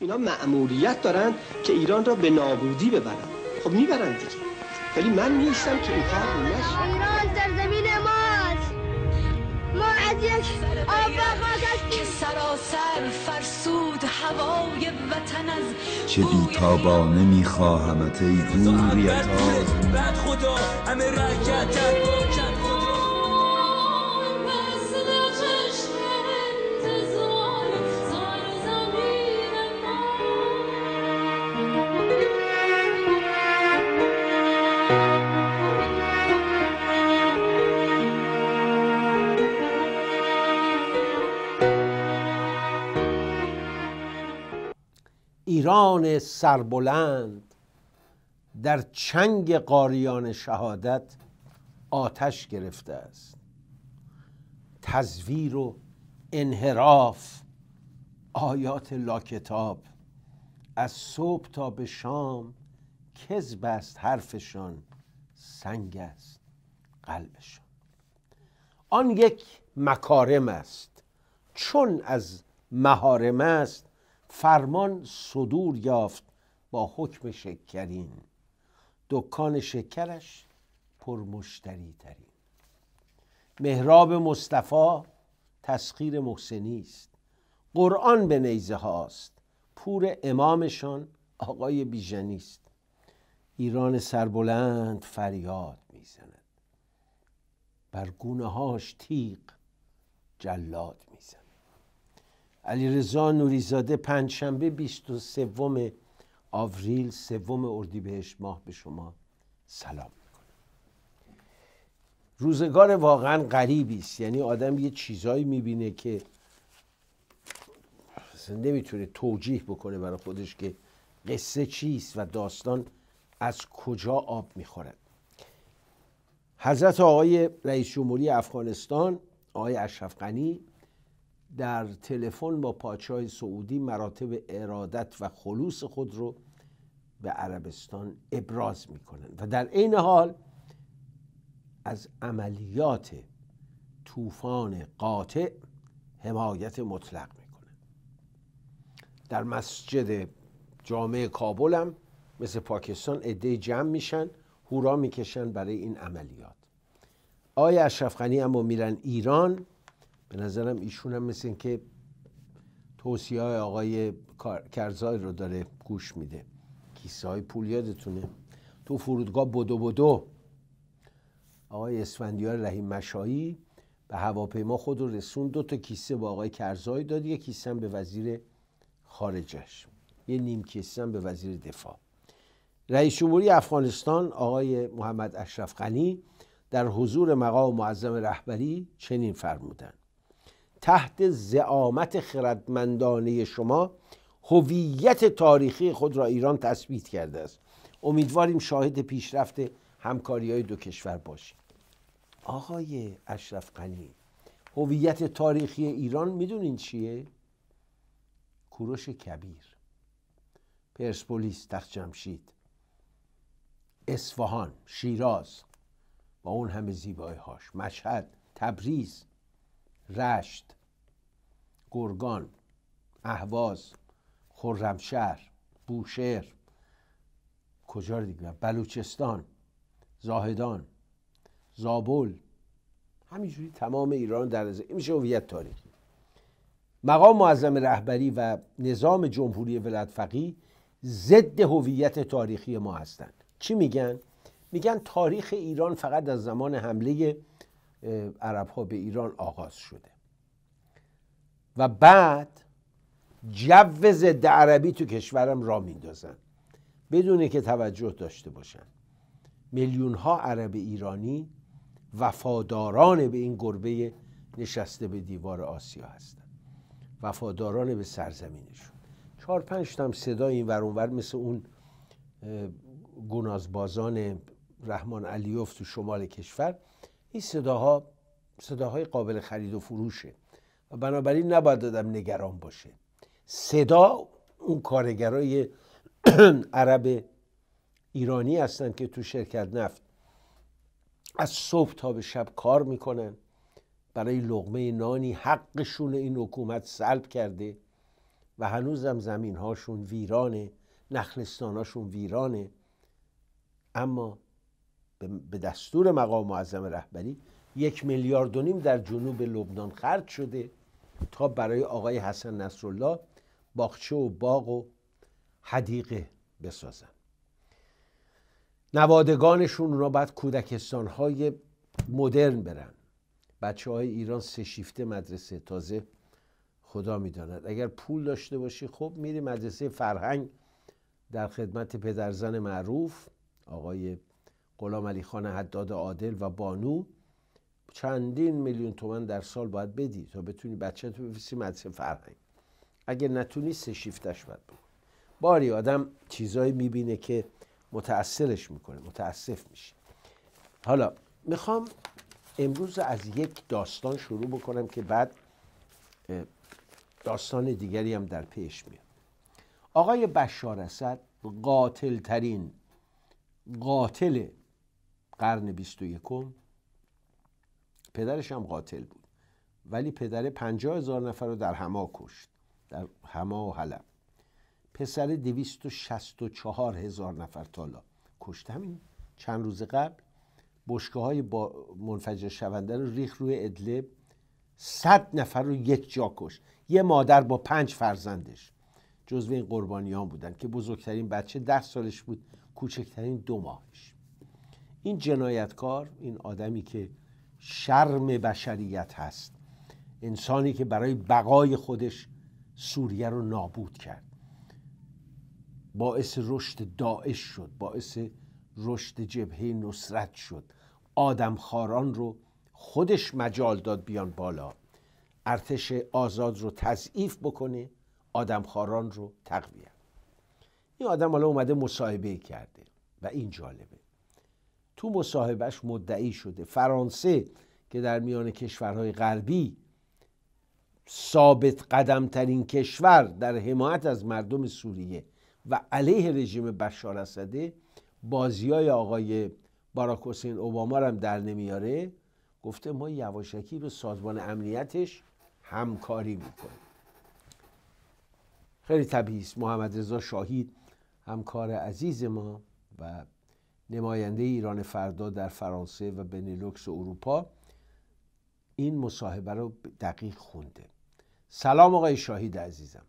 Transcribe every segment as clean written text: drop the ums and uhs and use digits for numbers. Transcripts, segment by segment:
اینا مأموریت دارن که ایران را به نابودی ببرن. خب میبرن دیگه، ولی من نیستم که این کار نشه. ایران سرزمین ماست. ما از یک آب‌آغاز هستیم. سراسر فرسود هوای وطن از چه بیتابانه میخواهمت ای گوریتاز. بعد خدا همه رکتن باکن خدا. ایران سربلند در چنگ قاریان شهادت آتش گرفته است. تزویر و انحراف آیات لاکتاب، از صبح تا به شام کذب است حرفشان، سنگ است قلبشان. آن یک مکارم است چون از محارم است، فرمان صدور یافت با حکم شکرین، دکان شکرش پرمشتری ترین. محراب مصطفی تسخیر محسنی است، قرآن به نیزه هاست، پور امامشان آقای بیژنی است. ایران سربلند فریاد میزند، بر گونه هاش تیغ جلاد میزند. علیرضا نوریزاده، پنجشنبه 23 آوریل 3 اردیبهشت ماه به شما سلام میکنم. روزگار واقعا غریبی است، یعنی آدم یه چیزایی میبینه که نمیتونه توجیه بکنه برای خودش که قصه چیست و داستان از کجا آب میخورد. حضرت آقای رئیس جمهوری افغانستان آقای اشرف غنی در تلفن با پادشاه سعودی مراتب ارادت و خلوص خود رو به عربستان ابراز میکنند و در عین حال از عملیات طوفان قاطع حمایت مطلق میکنند. در مسجد جامع کابل هم مثل پاکستان عده‌ای جمع میشن، هورا میکشن برای این عملیات. آقای اشرف غنی اما میرن ایران، به نظرم ایشون هم مثل این که توصیه های آقای کرزای رو داره گوش میده. کیسه های پول یادتونه تو فرودگاه بدو آقای اسفندیار رحیم مشایی به هواپیما خود رو رسون، 2 کیسه با آقای کرزای داد، 1 کیسه هم به وزیر خارجش، 1 نیم کیسه هم به وزیر دفاع. رئیس جمهوری افغانستان آقای محمد اشرف غنی در حضور مقام معظم رهبری چنین فرمودند: تحت زعامت خردمندانه شما هویت تاریخی خود را ایران تثبیت کرده است. امیدواریم شاهد پیشرفت همکاری‌های 2 کشور باشیم. آقای اشرف غنی، هویت تاریخی ایران میدونین چیه؟ کوروش کبیر، پرسپولیس، تخت‌جمشید، اصفهان، شیراز با اون همه زیبایی‌هاش، مشهد، تبریز، رشت، گرگان، اهواز، خرمشهر، بوشهر، کجا رو دیگه، بلوچستان، زاهدان، زابل، همینجوری تمام ایران در نظر. این میشه هویت تاریخی. مقام معظم رهبری و نظام جمهوری ولایت فقیه ضد هویت تاریخی ما هستند. چی میگن؟ میگن تاریخ ایران فقط از زمان حمله عرب‌ها به ایران آغاز شده و بعد جو ضد عربی تو کشورم را میندازن بدون که توجه داشته باشن. میلیون ها عرب ایرانی وفاداران به این گربه نشسته به دیوار آسیا هستن، وفاداران به سرزمینشون. 4-5 تا صدا این ور اون ور مثل اون گنازبازان رحمان علیوف تو شمال کشور، این صداهای قابل خرید و فروشه و بنابراین نباید آدم نگران باشه. صدا اون کارگرای عرب ایرانی هستن که تو شرکت نفت از صبح تا به شب کار میکنن، برای لقمه نانی حقشون این حکومت سلب کرده و هنوزم زمین هاشون ویرانه، نخلستاناشون ویرانه، اما به دستور مقام معظم رهبری 1.5 میلیارد در جنوب لبنان خرج شده تا برای آقای حسن نصرالله باغچه و باغ و حدیقه بسازن. نوادگانشون اونا باید کودکستان‌های مدرن برن. بچه‌های ایران 3 شیفته مدرسه، تازه خدا میداند اگر پول داشته باشی خب میری مدرسه فرهنگ در خدمت پدرزن معروف آقای غلام علی خان حداد عادل و بانو، چندین میلیون تومان در سال باید بدی تا بتونی بچه‌ت رو بفرستی مدرسه فرهنگ. اگه نتونی 3 شیفتش باید بکن. باری آدم چیزایی میبینه که متأثرش میکنه، متأسف میشه. حالا میخوام امروز از یک داستان شروع بکنم که بعد داستان دیگری هم در پیش میاد. آقای بشار اسد قاتل ترین قاتل قرن 21، پدرش هم قاتل بود ولی پدر 50,000 نفر رو در حما کشت، در حما و حلب. پسر 264,000 نفر تالا کشت. همین چند روز قبل بشکه‌های با منفجر شونده رو ریخ روی ادلب، 100 نفر رو یک جا کشت. یه مادر با 5 فرزندش جزو این قربانیان بودن که بزرگترین بچه 10 سالش بود، کوچکترین 2 ماهش. این جنایتکار، این آدمی که شرم بشریت هست، انسانی که برای بقای خودش سوریه رو نابود کرد، باعث رشد داعش شد، باعث رشد جبهه نصرت شد، آدمخواران رو خودش مجال داد بیان بالا، ارتش آزاد رو تضعیف بکنه، آدمخواران رو تقویت. این آدم حالا اومده مصاحبه کرده و این جالبه. تو مصاحبهش مدعی شده فرانسه که در میان کشورهای غربی ثابت قدم ترین کشور در حمایت از مردم سوریه و علیه رژیم بشار اسده، بازیای آقای باراک حسین اوباما رو هم در نمیاره. گفته ما یواشکی به سازمان امنیتش همکاری میکنیم. خیلی طبیعی است. محمد رضا شاهید همکار عزیز ما و نماینده ایران فردا در فرانسه و بنیلوکس و اروپا این مصاحبه رو دقیق خونده. سلام آقای شاهید عزیزم.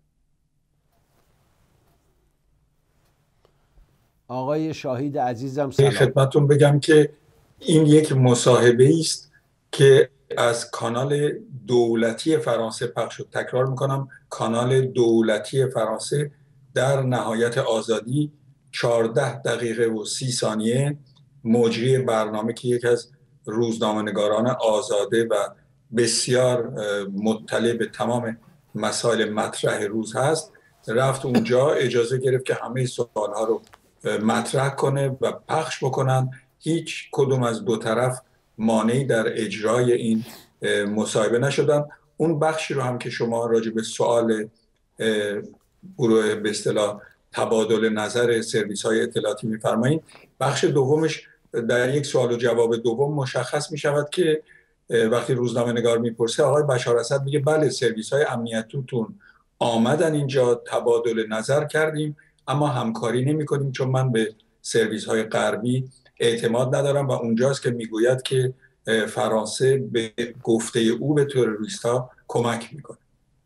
آقای شاهید عزیزم سلام. خدمتتون بگم که این یک مصاحبه است که از کانال دولتی فرانسه پخش شد. تکرار میکنم، کانال دولتی فرانسه در نهایت آزادی 14 دقیقه و 30 ثانیه مجری برنامه که یکی از روزنامه‌نگاران آزاده و بسیار مطلع به تمام مسائل مطرح روز هست رفت اونجا، اجازه گرفت که همه سوالها رو مطرح کنه و پخش بکنن. هیچ کدوم از دو طرف مانعی در اجرای این مصاحبه نشدن. اون بخشی رو هم که شما راجع به سوال گروه به اصطلاح تبادل نظر سرویس های اطلاعاتی می‌فرمایید، بخش دومش در یک سوال و جواب دوم مشخص می شود که وقتی روزنامه نگار میپرسه آقای بشار اسد میگه بله سرویس های امنیتیتون آمدن اینجا، تبادل نظر کردیم، اما همکاری نمی کنیم چون من به سرویس های غربی اعتماد ندارم. و اونجاست که میگوید که فرانسه به گفته او به تروریست ها کمک میکنه.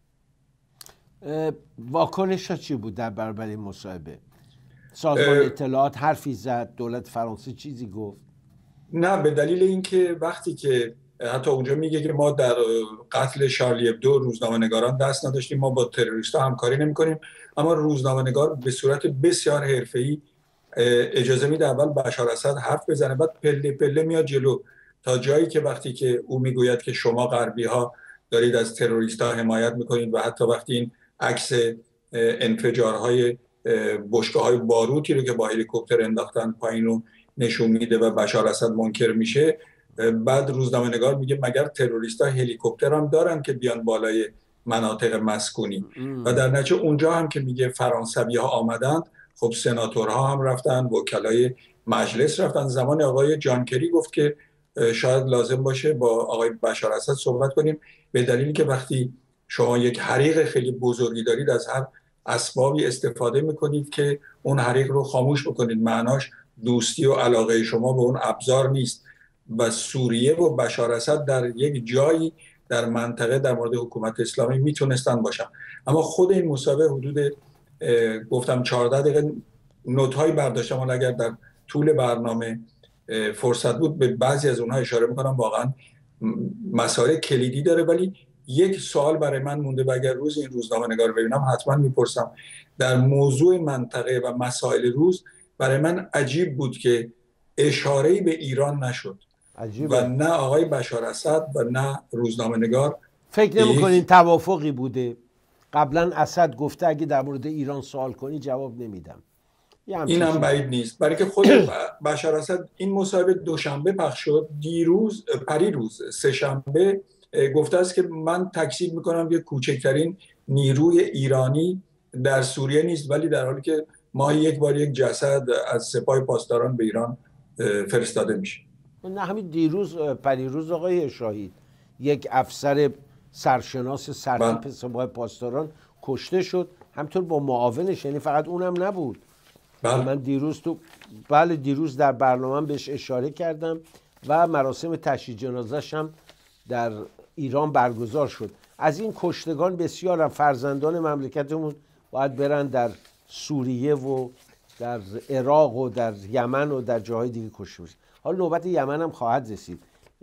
واکنش ها چی بود در برابر این مصاحبه؟ سازمان اطلاعات حرفی زد؟ دولت فرانسه چیزی گفت؟ نه، به دلیل اینکه وقتی که حتی اونجا میگه که ما در قتل شارلی ابدو روزنامه‌نگاران دست نداشتیم، ما با تروریست‌ها همکاری نمی‌کنیم، اما روزنامه‌نگار به صورت بسیار حرفه‌ای اجازه میده اول بشار اسد حرف بزنه، بعد پله پله میاد جلو تا جایی که وقتی که او میگوید که شما غربی‌ها دارید از تروریست‌ها حمایت می‌کنید و حتی وقتی این عکس انفجارهای بشکه‌های باروتی رو که با هلیکوپتر انداختن پایین رو نشون میده و بشار اسد منکر میشه، بعد روزنامه‌نگار میگه مگر تروریست‌ها هلیکوپتر هم دارن که بیان بالای مناطق مسکونی؟ و در نتیجه اونجا هم که میگه فرانسوی‌ها آمدند، خب سناتورها هم رفتن، وکلای مجلس رفتن. زمان آقای جان کری گفت که شاید لازم باشه با آقای بشار اسد صحبت کنیم، به دلیلی که وقتی شما یک حریق خیلی بزرگی دارید، از هر اسبابی استفاده میکنید که اون حریق رو خاموش بکنید. معناش دوستی و علاقه شما به اون ابزار نیست. و سوریه و بشار اسد در یک جایی در منطقه در مورد حکومت اسلامی میتونستن باشن. اما خود این مصاحبه حدود گفتم 14 دقیقه نوت‌هایی برداشتم، ولی اگر در طول برنامه فرصت بود به بعضی از اونها اشاره میکنم. واقعا مسائل کلیدی داره، ولی یک سوال برای من مونده و اگر روز این روزنامه‌نگار رو ببینم حتما میپرسم. در موضوع منطقه و مسائل روز برای من عجیب بود که اشاره‌ای به ایران نشد. عجیبه. و نه آقای بشار اسد و نه روزنامه‌نگار. فکر نمی‌کنین توافقی بوده؟ قبلا اسد گفته اگه در مورد ایران سوال کنی جواب نمیدم. این هم بعید نیست، برای که خود بشار اسد این مصاحبه دوشنبه پخش شد، پریروز سه‌شنبه گفته است که من تکذیب میکنم که کوچکترین نیروی ایرانی در سوریه نیست، ولی در حالی که ماهی یک بار یک جسد از سپاه پاسداران به ایران فرستاده میشه. نه همین پریروز آقای شاهید یک افسر سرشناس سرتیپ سپاه پاسداران کشته شد، همطور با معاونش، یعنی فقط اونم نبود. من دیروز در برنامه بهش اشاره کردم و مراسم تشییع جنازه‌ش هم در ایران برگزار شد. از این کشتگان بسیار هم فرزندان مملکتمون باید برن در سوریه و در عراق و در یمن و در جاهای دیگه کشته بشن. حالا نوبت یمن هم خواهد رسید.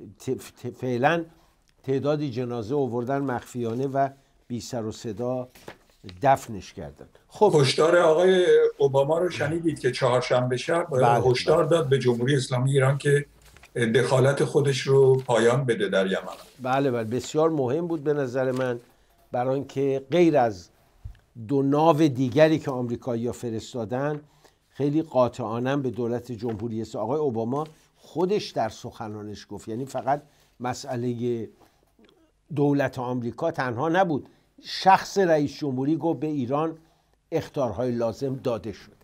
فعلا تعدادی جنازه آوردن مخفیانه و بی سر و صدا دفنش کردن. خب هشدار آقای اوباما رو شنیدید که چهارشنبه شب هشدار داد به جمهوری اسلامی ایران که دخالت خودش رو پایان بده در یمن. بله بسیار مهم بود به نظر من، برای اینکه غیر از 2 ناو دیگری که آمریکایی‌ها فرستادن خیلی قاطعانه به دولت جمهوری اسلامی آقای اوباما خودش در سخنانش گفت، یعنی فقط مسئله دولت آمریکا تنها نبود، شخص رئیس جمهوری گفت به ایران اخطارهای لازم داده شده.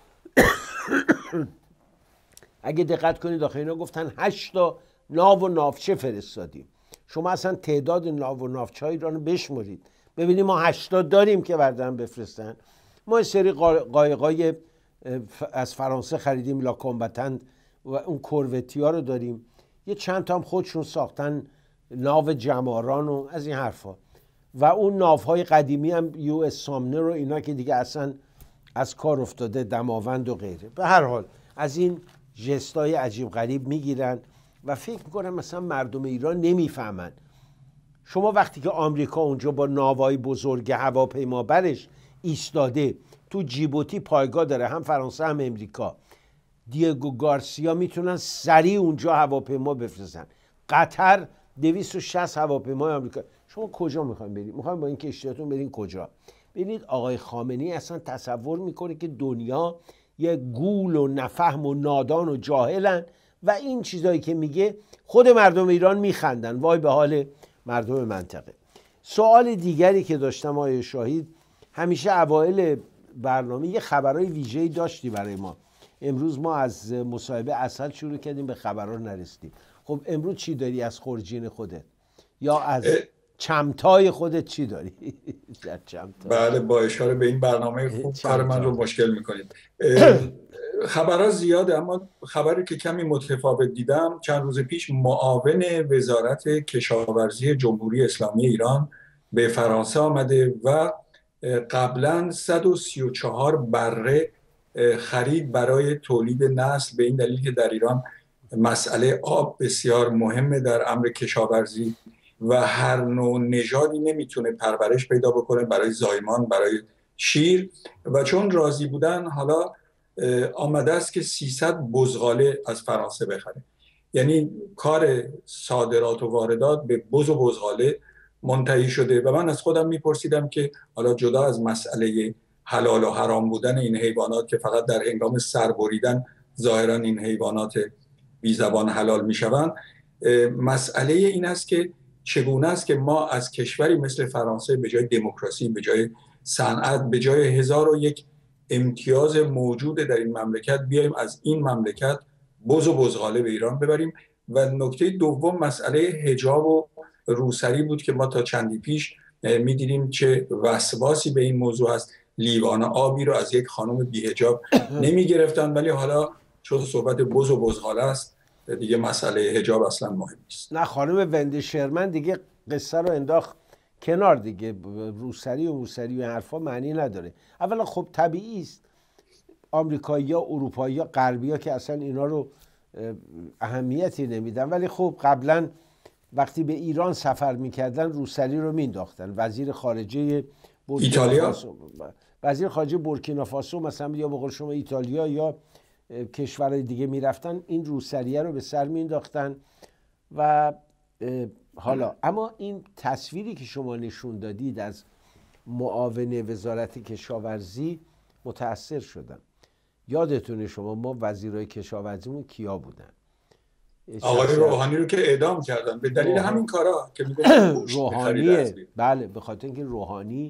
اگه دقت کنید داخل اینا گفتن 8 تا ناو و ناوچه فرستادیم. شما اصلا تعداد ناو و ناوچه های ایران رو بشمرید ببینید ما 80 داریم که بردن بفرستن. ما سری قایقای از فرانسه خریدیم، لا کامبتند و اون کوروتی ها رو داریم، یه چند تا هم خودشون ساختن، ناو جماران و از این حرفا، و اون ناوهای قدیمی هم یو اس سامنر و اینا که دیگه اصلا از کار افتاده، دماوند و غیره. به هر حال از این ژستای عجیب غریب میگیرن و فکر میکنن مثلا مردم ایران نمیفهمن. شما وقتی که آمریکا اونجا با ناوهای بزرگ هواپیما برش ایستاده، تو جیبوتی پایگاه داره، هم فرانسه هم امریکا، دیگو گارسیا میتونن سریع اونجا هواپیما بفرستن. قطر 260 هواپیمای آمریکا. شما کجا میخواین برید؟ میخواین با این کشتیاتون برین کجا؟ ببینید آقای خامنه‌ای اصلا تصور میکنه که دنیا یه گول و نفهم و نادان و جاهلن و این چیزایی که میگه خود مردم ایران میخندن. وای به حال مردم منطقه. سوال دیگری که داشتم آقای شاهید، همیشه اوایل برنامه یه خبرهای ویژه‌ای داشتی برای ما. امروز ما از مصاحبه اسد شروع کردیم، به خبرها نرسیدیم. خب امروز چی داری از خورجین خودت یا از چمتای خودت چی داری؟ بله، با اشاره به این برنامه خوب کار من رو مشکل میکنید. خبرها زیاده، اما خبری که کمی متفاوت دیدم، چند روز پیش معاون وزارت کشاورزی جمهوری اسلامی ایران به فرانسه آمده و قبلا 134 بره خرید برای تولید نسل، به این دلیل که در ایران مسئله آب بسیار مهمه در امر کشاورزی و هر نوع نژادی نمیتونه پرورش پیدا بکنه برای زایمان، برای شیر، و چون راضی بودن حالا آمده است که 300 بزغاله از فرانسه بخره. یعنی کار صادرات و واردات به بز و بزغاله منتهی شده. و من از خودم میپرسیدم که حالا جدا از مسئله حلال و حرام بودن این حیوانات که فقط در هنگام سر بریدن ظاهرا این حیوانات بی زبان حلال میشوند، مسئله این است که چگونه است که ما از کشوری مثل فرانسه به جای دموکراسی، به جای صنعت، به جای 1001 امتیاز موجود در این مملکت بیایم از این مملکت بز و بزغاله به ایران ببریم. و نکته دوم مسئله حجاب و روسری بود که ما تا چندی پیش می‌دیدیم چه وسواسی به این موضوع هست. لیوان آبی رو از یک خانم بی‌حجاب نمی‌گرفتن، ولی حالا چون صحبت بز و بزغاله است دیگه مسئله حجاب اصلا مهم نیست. نه خانم وندی شرمن دیگه قصه رو انداخت کنار دیگه، روسری و موسری و حرفا معنی نداره. اولا خب طبیعی است آمریکایی‌ها، اروپایی‌ها، غربی‌ها که اصلا اینا رو اهمیتی نمیدن، ولی خب قبلا وقتی به ایران سفر میکردن روسری رو مینداختن. وزیر خارجه بورکینافاسو مثلا یا به قول شما ایتالیا یا کشورهای دیگه میرفتن این روسریه رو به سر مینداختن. و حالا اما این تصویری که شما نشون دادید از معاون وزارت کشاورزی متأثر شدم. یادتونه شما ما وزیرای کشاورزیمون کیا بودن؟ آقای روحانی رو که اعدام کردن به دلیل همین کارا که میگن روحانیه. بله به خاطر اینکه روحانی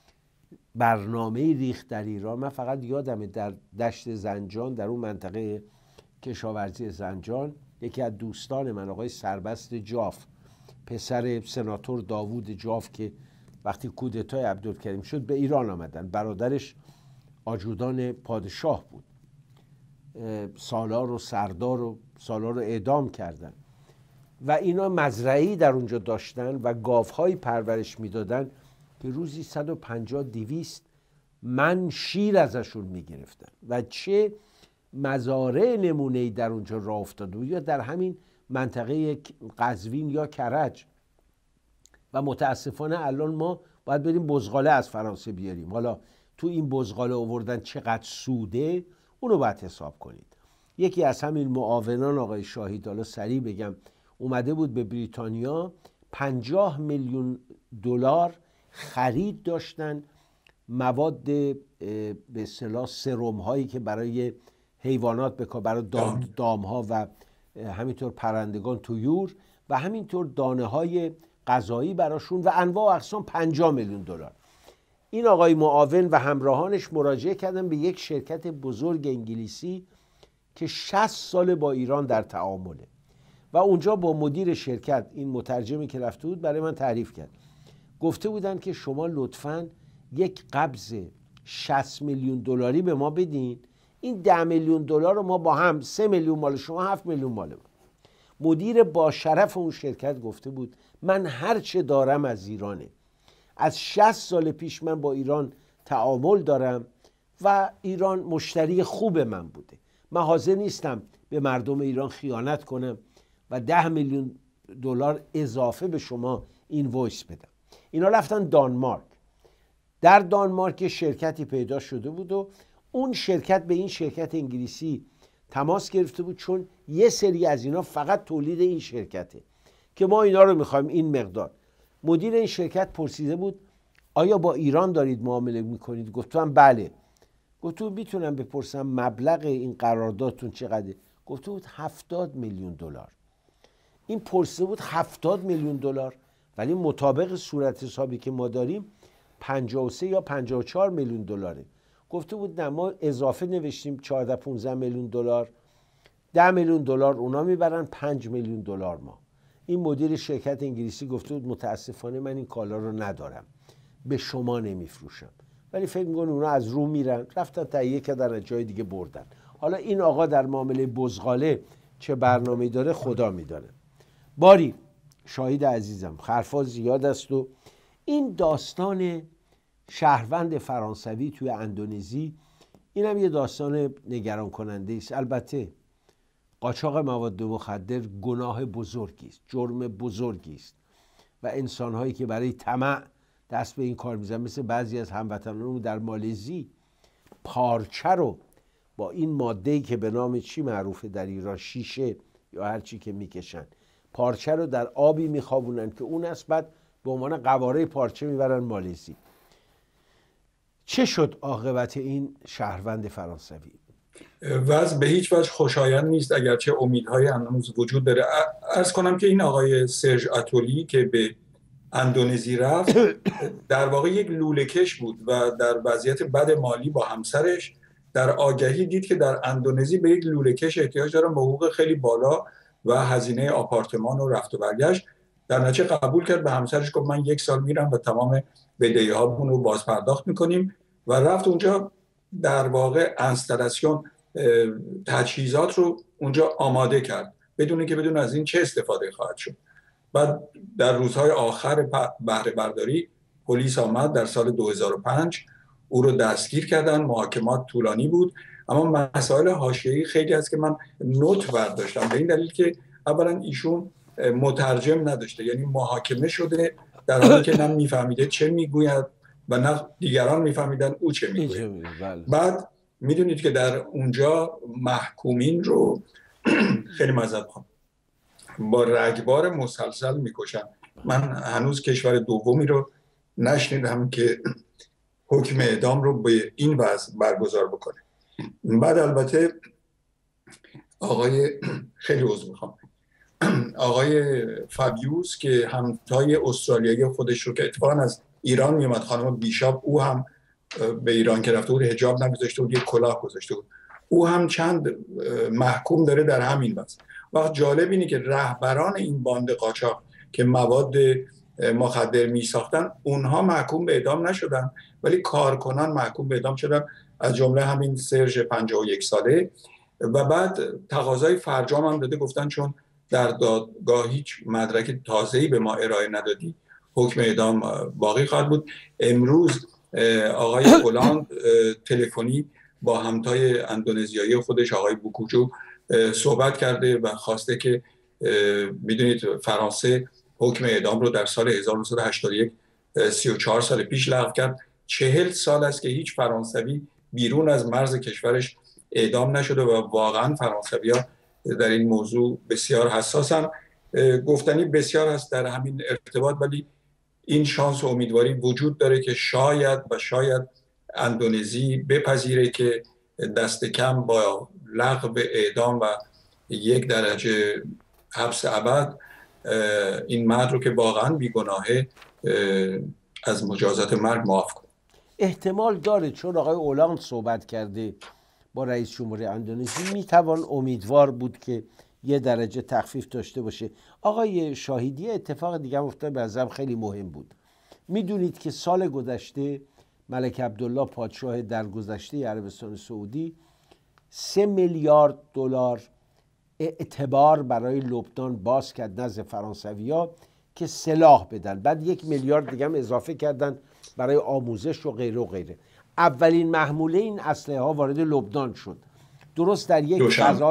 برنامه ریخت در ایران. من فقط یادمه در دشت زنجان، در اون منطقه کشاورزی زنجان، یکی از دوستان من آقای سربست جاف، پسر سناتور داوود جاف که وقتی کودتای عبدالکریم شد به ایران آمدن، برادرش آجودان پادشاه بود، سالار و سردار و سالار رو اعدام کردن و اینا مزرعی در اونجا داشتن و گاوهای پرورش میدادن که روزی 150-200 من شیر ازشون میگرفتن و چه مزارع نمونه‌ای در اونجا راه افتاده بود، یا در همین منطقه قزوین یا کرج. و متاسفانه الان ما باید بریم بزغاله از فرانسه بیاریم. حالا تو این بزغاله آوردن چقدر سوده اونو باید حساب کنید. یکی از همین معاونان آقای شاهید، حالا سریع بگم، اومده بود به بریتانیا، 50 میلیون دلار خرید داشتن مواد به اصطلاح سرم هایی که برای حیوانات برای دام ها و همینطور پرندگان، طیور و همینطور دانه های غذایی براشون و انواع و اقسام. 50 میلیون دلار. این آقای معاون و همراهانش مراجعه کردن به یک شرکت بزرگ انگلیسی که 60 سال با ایران در تعامله و اونجا با مدیر شرکت، این مترجمی که رفته بود برای من تعریف کرد، گفته بودن که شما لطفاً یک قبض 60 میلیون دلاری به ما بدین، این 10 میلیون دلار رو ما با هم 3 میلیون مال شما 7 میلیون مال ما. مدیر با شرف اون شرکت گفته بود من هر چه دارم از ایرانه، از 60 سال پیش من با ایران تعامل دارم و ایران مشتری خوب من بوده، من حاضر نیستم به مردم ایران خیانت کنم و 10 میلیون دلار اضافه به شما اینوایس بدم. اینا رفتن دانمارک. در دانمارک شرکتی پیدا شده بود و اون شرکت به این شرکت انگلیسی تماس گرفته بود، چون یه سری از اینا فقط تولید این شرکته که ما اینا رو میخوایم این مقدار. مدیر این شرکت پرسیده بود آیا با ایران دارید معامله میکنید؟ گفتم بله. گفتم میتونم بپرسم مبلغ این قراردادتون چقدره؟ گفته بود 70 میلیون دلار. این پرسیده بود 70 میلیون دلار، ولی مطابق صورت حسابی که ما داریم 53 یا 54 میلیون دلاره. گفته بود نه ما اضافه نوشتیم 14-15 میلیون دلار، 10 میلیون دلار اونا میبرن، 5 میلیون دلار ما. این مدیر شرکت انگلیسی گفته بود متاسفانه من این کالا رو ندارم، به شما نمیفروشم، ولی فکر میکنم اونا از رو میرن، رفتن تهیه کردن از جای دیگه بردن. حالا این آقا در معامله بزغاله چه برنامه‌ای داره خدا میدانه. باری شاهید عزیزم حرفا زیاد است و این داستان شهروند فرانسوی توی اندونزی اینم یه داستان نگران کننده است. البته قاچاق مواد مخدر گناه بزرگی است، جرم بزرگی است و انسان‌هایی که برای طمع دست به این کار میزنن، مثل بعضی از هموطنانمون در مالزی، پارچه رو با این ماده‌ای که به نام چی معروفه در ایران، شیشه یا هر چی که میکشن، پارچه رو در آبی میخوابونن که اون است، بعد به عنوان قواره پارچه میبرن مالزی. چه شد عاقبت این شهروند فرانسوی؟ وضع به هیچ وجه خوشایند نیست، اگرچه امیدهای هنوز وجود داره. عرض کنم که این آقای سرژ اتولی که به اندونزی رفت در واقع یک لوله‌کش بود و در وضعیت بد مالی با همسرش در آگهی دید که در اندونزی به یک لوله‌کش احتیاج دارن با حقوق خیلی بالا و هزینه آپارتمان و رفت و برگشت. در نتیجه قبول کرد، به همسرش گفت من 1 سال میرم و تمام بدهی‌هامون رو باز پرداخت میکنیم و رفت اونجا. در واقع انستالاسیون تجهیزات رو اونجا آماده کرد بدون که بدون از این چه استفاده خواهد شد. بعد در روزهای آخر بهره برداری پلیس آمد در سال 2005 او رو دستگیر کردن. محاکمات طولانی بود، اما مسائل حاشیه‌ای خیلی هست که من نوت برداشتم، به این دلیل که اولا ایشون مترجم نداشته، یعنی محاکمه شده در حالی که نه میفهمیده چه میگوید و نه دیگران میفهمیدن او چه میگوید. بعد میدونید که در اونجا محکومین رو خیلی معذرت میخوام با رگبار مسلسل میکشن. من هنوز کشور دومی رو نشنیدم که حکم اعدام رو به این وضع برگزار بکنه. بعد البته آقای فابیوس که همتای استرالیایی خودش رو که اتفاقا از ایران میومد، خانم بیشاپ، او هم به ایران که رفته بود حجاب نگذاشته بود، یک کلاه گذاشته بود. او هم چند محکوم داره در همین وضع. وقت جالب اینه که رهبران این باند قاچاق که مواد مخدر می ساختن اونها محکوم به اعدام نشدن، ولی کارکنان محکوم به اعدام شدن، از جمله همین سرژ 51 ساله. و بعد تقاضای فرجام هم داده، گفتن چون در دادگاه هیچ مدرک تازه‌ای به ما ارائه ندادی حکم اعدام باقی خواهد بود. امروز آقای اولاند تلفنی با همتای اندونزیایی خودش آقای بوکوجو صحبت کرده و خواسته که میدونید فرانسه حکم اعدام رو در سال 1981 34 سال پیش لغو کرد. 40 سال است که هیچ فرانسوی بیرون از مرز کشورش اعدام نشده و واقعا فرانسوی‌ها در این موضوع بسیار حساسن. گفتنی بسیار هست در همین ارتباط، ولی این شانس و امیدواری وجود داره که شاید اندونزی بپذیره که دست کم با لغو اعدام و 1 درجه حبس ابد این مرد رو که واقعا بیگناهه از مجازات مرگ معاف کنه. احتمال داره چون آقای اولاند صحبت کرده با رئیس جمهوری اندونزی، میتوان امیدوار بود که 1 درجه تخفیف داشته باشه. آقای شاهدی، اتفاق دیگه هم افتاد به نظرم خیلی مهم بود. میدونید که سال گذشته ملک عبدالله پادشاه درگذشته عربستان سعودی 3 میلیارد دلار اعتبار برای لبنان باز کرد نزد فرانسوی‌ها که سلاح بدن. بعد 1 میلیارد دیگه هم اضافه کردن برای آموزش و غیره و غیره. اولین محموله این اسلحه ها وارد لبنان شد، درست در یک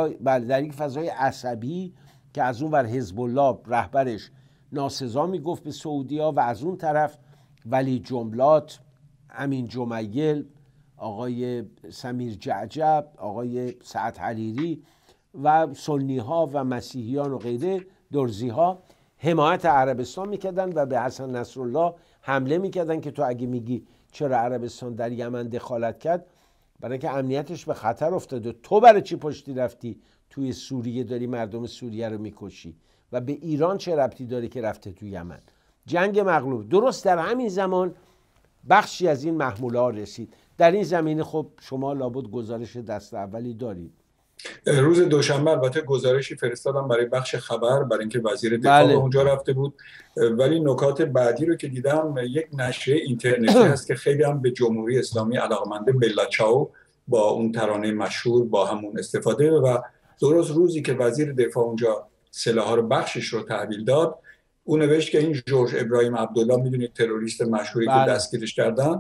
فضای عصبی که از اون ور حزب الله رهبرش ناسزا میگفت به سعودی‌ها و از اون طرف ولی جملات، امین جمیل، آقای سمیر جعجب، آقای سعد حریری و سنی ها و مسیحیان و غیره درزی ها حمایت عربستان میکردن و به حسن نصرالله حمله میکردن که تو اگه میگی چرا عربستان در یمن دخالت کرد، برای که امنیتش به خطر افتاده، تو برای چی پشتی رفتی توی سوریه داری مردم سوریه رو میکشی و به ایران چه ربطی داره که رفته توی یمن؟ جنگ مغلوب. درست در همین زمان بخشی از این محموله ها رسید. در این زمینه خب شما لابد گزارش دست اولی دارید. روز دوشنبه البته گزارشی فرستادم برای بخش خبر، برای اینکه وزیر دفاع اونجا رفته بود، ولی نکات بعدی رو که دیدم، یک نشریه اینترنتی هست که خیلی هم به جمهوری اسلامی علاقمنده، بلا چاو، با اون ترانه مشهور با همون استفاده، و درست روزی که وزیر دفاع اونجا سلاح‌ها رو بخشش رو تحویل داد، اون نوشت که این جورج ابراهیم عبدالله، میدونید تروریست مشهوری که دستگیرش کردن،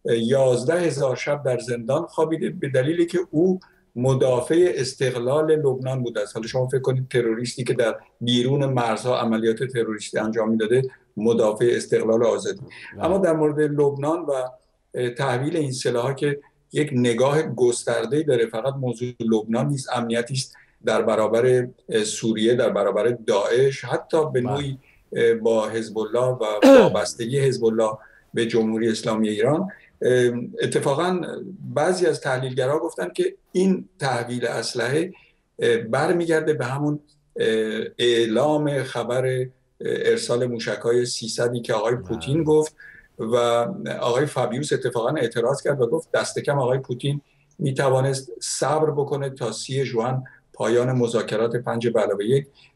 11,000 شب در زندان خوابیده به دلیلی که او مدافع استقلال لبنان بوده است. حالا شما فکر کنید تروریستی که در بیرون مرزها عملیات تروریستی انجام میداده مدافع استقلال آزادی. اما در مورد لبنان و تحویل این سلاح‌ها که یک نگاه گسترده‌ای داره، فقط موضوع لبنان نیست، امنیتی است در برابر سوریه، در برابر داعش، حتی به نوعی با حزب الله و وابستگی حزب الله به جمهوری اسلامی ایران. اتفاقا بعضی از تحلیلگرها گفتن که این تحویل اسلحه برمیگرده به همون اعلام خبر ارسال موشک‌های 300 که آقای پوتین گفت و آقای فابیوس اتفاقا اعتراض کرد و گفت دست کم آقای پوتین میتوانست صبر بکنه تا 30 ژوئن پایان مذاکرات 5+1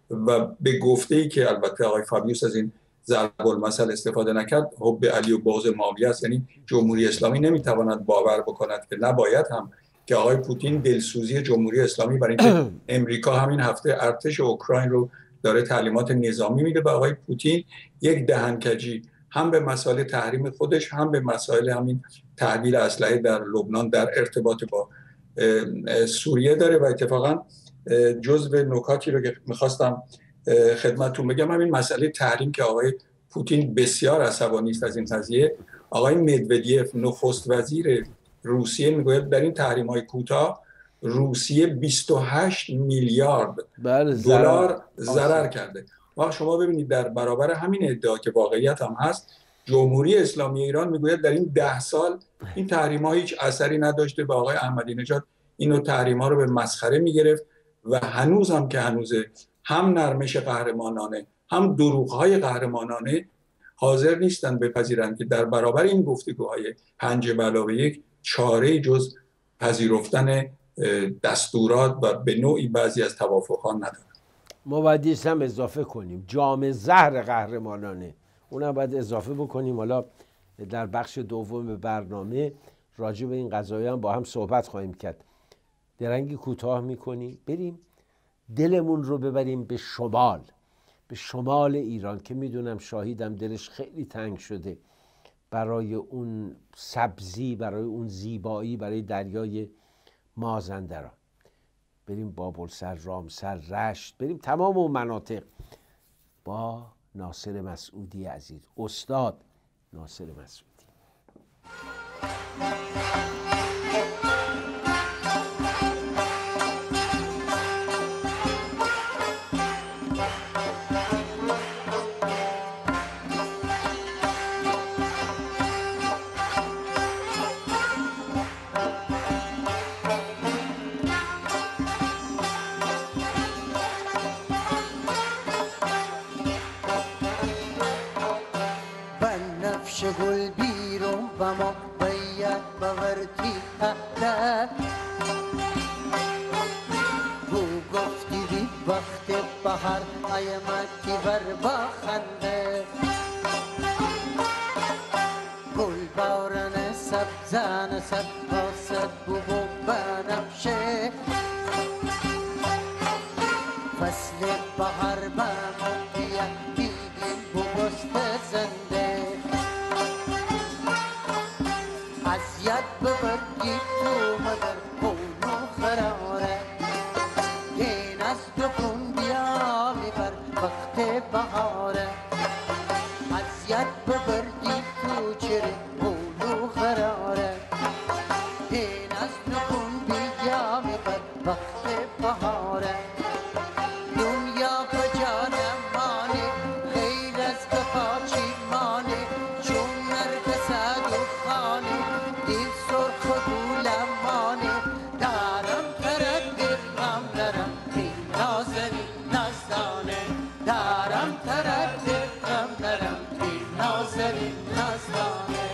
و به گفته‌ای که البته آقای فابیوس از این ضرب المثل استفاده نکرد، حب علی و بغض معاویه است. یعنی جمهوری اسلامی نمیتواند باور بکند که نباید هم که آقای پوتین دلسوزی جمهوری اسلامی برای اینکه امریکا همین هفته ارتش اوکراین رو داره تعلیمات نظامی میده و آقای پوتین یک دهنکجی هم به مسائل تحریم خودش هم به مسائل همین تحویل اسلحه در لبنان در ارتباط با سوریه داره. و اتفاقا جزو نکاتی رو که میخواستم خدمتتون بگم همین مسئله تحریم که آقای پوتین بسیار عصبانی است از این قضیه. آقای مدودیف نخست وزیر روسیه میگوید در این تحریم‌های کوتاه روسیه 28 میلیارد دلار ضرر کرده. و شما ببینید در برابر همین ادعا که واقعیت هم هست، جمهوری اسلامی ایران میگوید در این 10 سال این تحریم‌ها هیچ اثری نداشته و آقای احمدی نژاد اینو تحریم‌ها رو به مسخره میگرفت و هنوز هم که هنوزه هم نرمش قهرمانانه هم دروغ‌های قهرمانانه حاضر نیستند بپذیرند که در برابر این گفتگوهای 5+1 چاره جز پذیرفتن دستورات و به نوعی بعضی از توافقات ندارد. ما باید هم اضافه کنیم جام زهر قهرمانانه، اونم باید اضافه بکنیم. حالا در بخش دوم برنامه راجع به این قضایا هم با هم صحبت خواهیم کرد. درنگی کوتاه میکنیم، بریم دلمون رو ببریم به شمال، به شمال ایران که میدونم شاهیدم دلش خیلی تنگ شده برای اون سبزی، برای اون زیبایی، برای دریای مازندران. بریم بابلسر، رامسر، رشت، بریم تمام اون مناطق با ناصر مسعودی عزیز، استاد ناصر مسعودی. گل بیرون و ما باید باورتی حقیقت گو گفتی بی وقت بهار آیمتی بر با خنده گل بارن سبزان سب آسد بو بنفشه فصل بهار با ما باید بیگیم بو بست زنده ازیت ببرگی تو مگر خونو خراره این از دکون بیا میبر وقت بهاره ازیت ببرگی تو چره خونو خراره این از دکون بیا میبر وقت بهاره دنیا بجانم مانه غیر از بخاچی مانه چون نرگس و خانه دل سرخ و دولمانه دارم تردد غم دارم این نازنی نازدانه دارم تردد غم دارم این نازنی نازدانه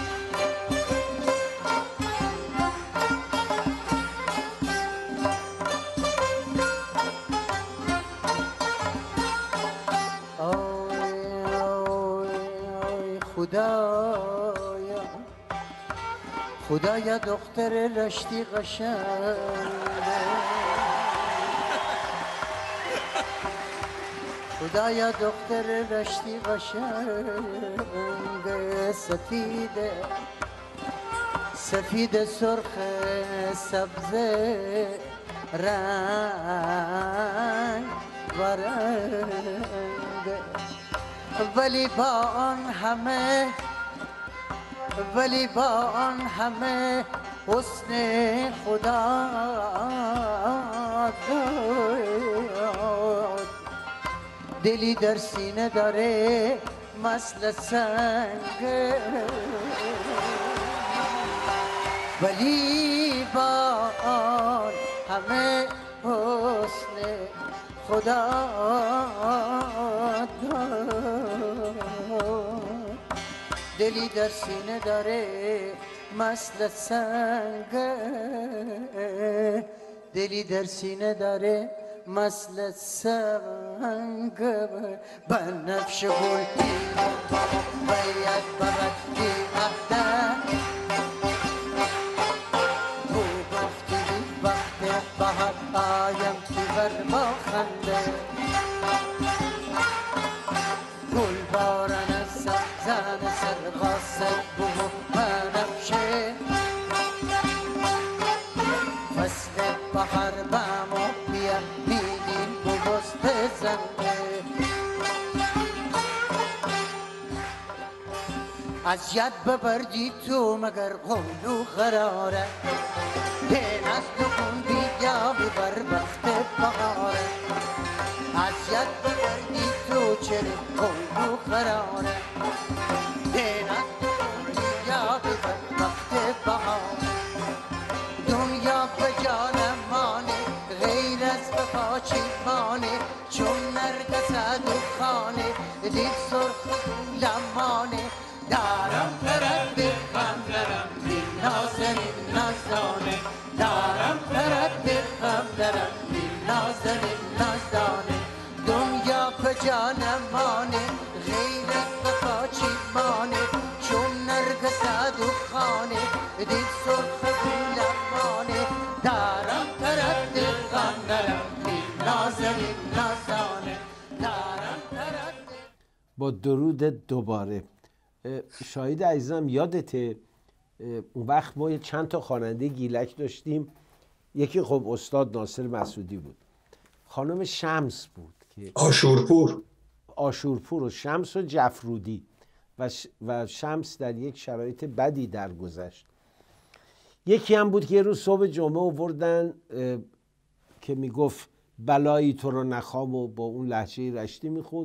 خدایا دختر رشتی قشنگه خدایا دختر رشتی قشنگه سفیده سفید سرخ سبز رنگ و رنگ ولی با آن همه حسن خدا داد دلی در سینه داره مثل سنگ ولی با آن همه حسن خدا داد دلی در سینه داره مثل سنگ دلی در سینه داره مثل سنگ آهنگ بنفش گلتی باید ببدی اهدن تو گفتی وقت بهر آیم که بر با خنده گل بارن از زن سرغاسه بو بنفشه فصل بهر بمو بیا میدین بو بست زنده از ید ببردی تو مگر قول و قراره دین از دکون بیا ببر وقت بهاره از ید ببردی تو چرا قول و قراره دین از دکون بیا ببر وقت بهاره دنیا به جانم مانه غیر از به پاچیمانه چون نرگس دخانه دید سرخ لمانه دارم تردد غم درم دین نازنین نازدانه دارم تردد غم درم دین نازنین نازدانه دنیا به جانم مانه غیر از به پاچیمانه چون نرگس دخانه دید سرخ لمانه دارم تردد غم درم دین نازنین نازدانه دارم تردد. با درود دوباره. شاهد عزیزم یادته اون وقت ما چند تا خواننده گیلک داشتیم، یکی خب استاد ناصر مسعودی بود، خانم شمس بود که آشورپور و شمس و جفرودی و شمس در یک شرایط بدی درگذشت. یکی هم بود که یه روز صبح جمعه آوردن که میگفت بلایی تو رو نخوام و با اون لهجه رشتی میخوند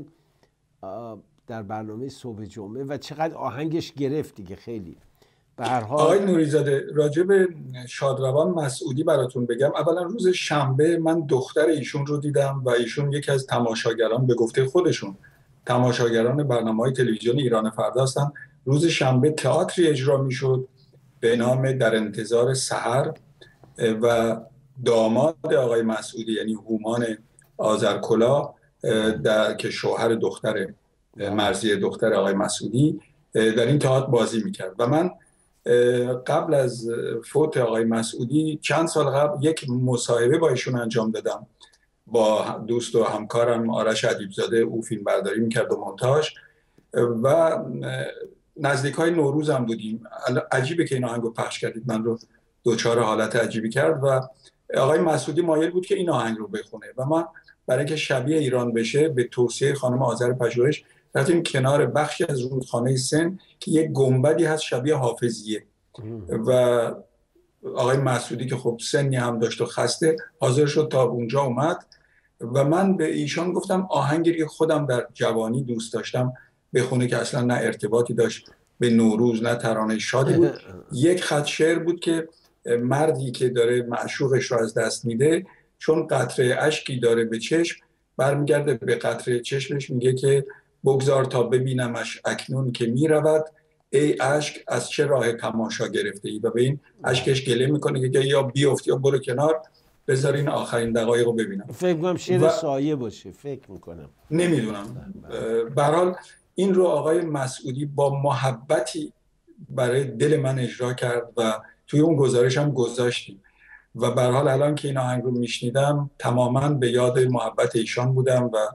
در برنامه صبح جمعه و چقدر آهنگش گرفت دیگه. خیلی به هر حال آقای نوریزاده راجع به شادروان مسعودی براتون بگم. اولا روز شنبه من دختر ایشون رو دیدم و ایشون یکی از تماشاگران، به گفته خودشون تماشاگران برنامه‌های تلویزیون ایران فردا هستن. روز شنبه تئاتری اجرا میشد به نام در انتظار سحر و داماد آقای مسعودی یعنی هومان آذرکلا که شوهر دختر مرضیه دختر آقای مسعودی در این تئاتر بازی میکرد و من قبل از فوت آقای مسعودی چند سال قبل یک مصاحبه با ایشون انجام دادم با دوست و همکارم آرش ادیبزاده. او فیلم برداری میکرد و مونتاژ و نزدیکای نوروز هم بودیم. عجیبه که این آهنگو پخش کردید، من رو دوچار حالت عجیبی کرد و آقای مسعودی مایل بود که این آهنگ رو بخونه و من برای اینکه شبیه ایران بشه به توصیه خانم آذر پژوهش رفتیم کنار بخشی از رودخانه سن که یک گنبدی هست شبیه حافظیه و آقای مسعودی که خب سنی هم داشت و خسته حاضر شد تا اونجا اومد و من به ایشان گفتم آهنگی که خودم در جوانی دوست داشتم بخونه که اصلا نه ارتباطی داشت به نوروز نه ترانه شادی بود. یک خط شعر بود که مردی که داره معشوقش رو از دست میده چون قطره اشکی داره به چشم برمیگرده به قطره چشمش میگه که بگذار تا ببینمش اکنون که میرود ای اشک از چه راه تماشا گرفته ای و به این اشکش گله میکنه که یا بیفت یا برو کنار بذار این آخرین دقایق رو ببینم. فکر میکنم شعر سایه باشه، فکر میکنم، نمیدونم. به هر حال این رو آقای مسعودی با محبتی برای دل من اجرا کرد و توی اون گزارش هم گذاشتیم و به هر حال الان که این آهنگ رو میشنیدم تماما به یاد محبت ایشان بودم و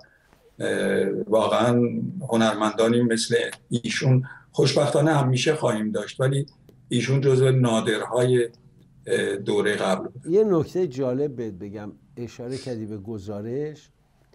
واقعا هنرمندانی مثل ایشون خوشبختانه همیشه خواهیم داشت ولی ایشون جزو نادرهای دوره قبل بود. یه نکته جالب بهت بگم، اشاره کردی به گزارش،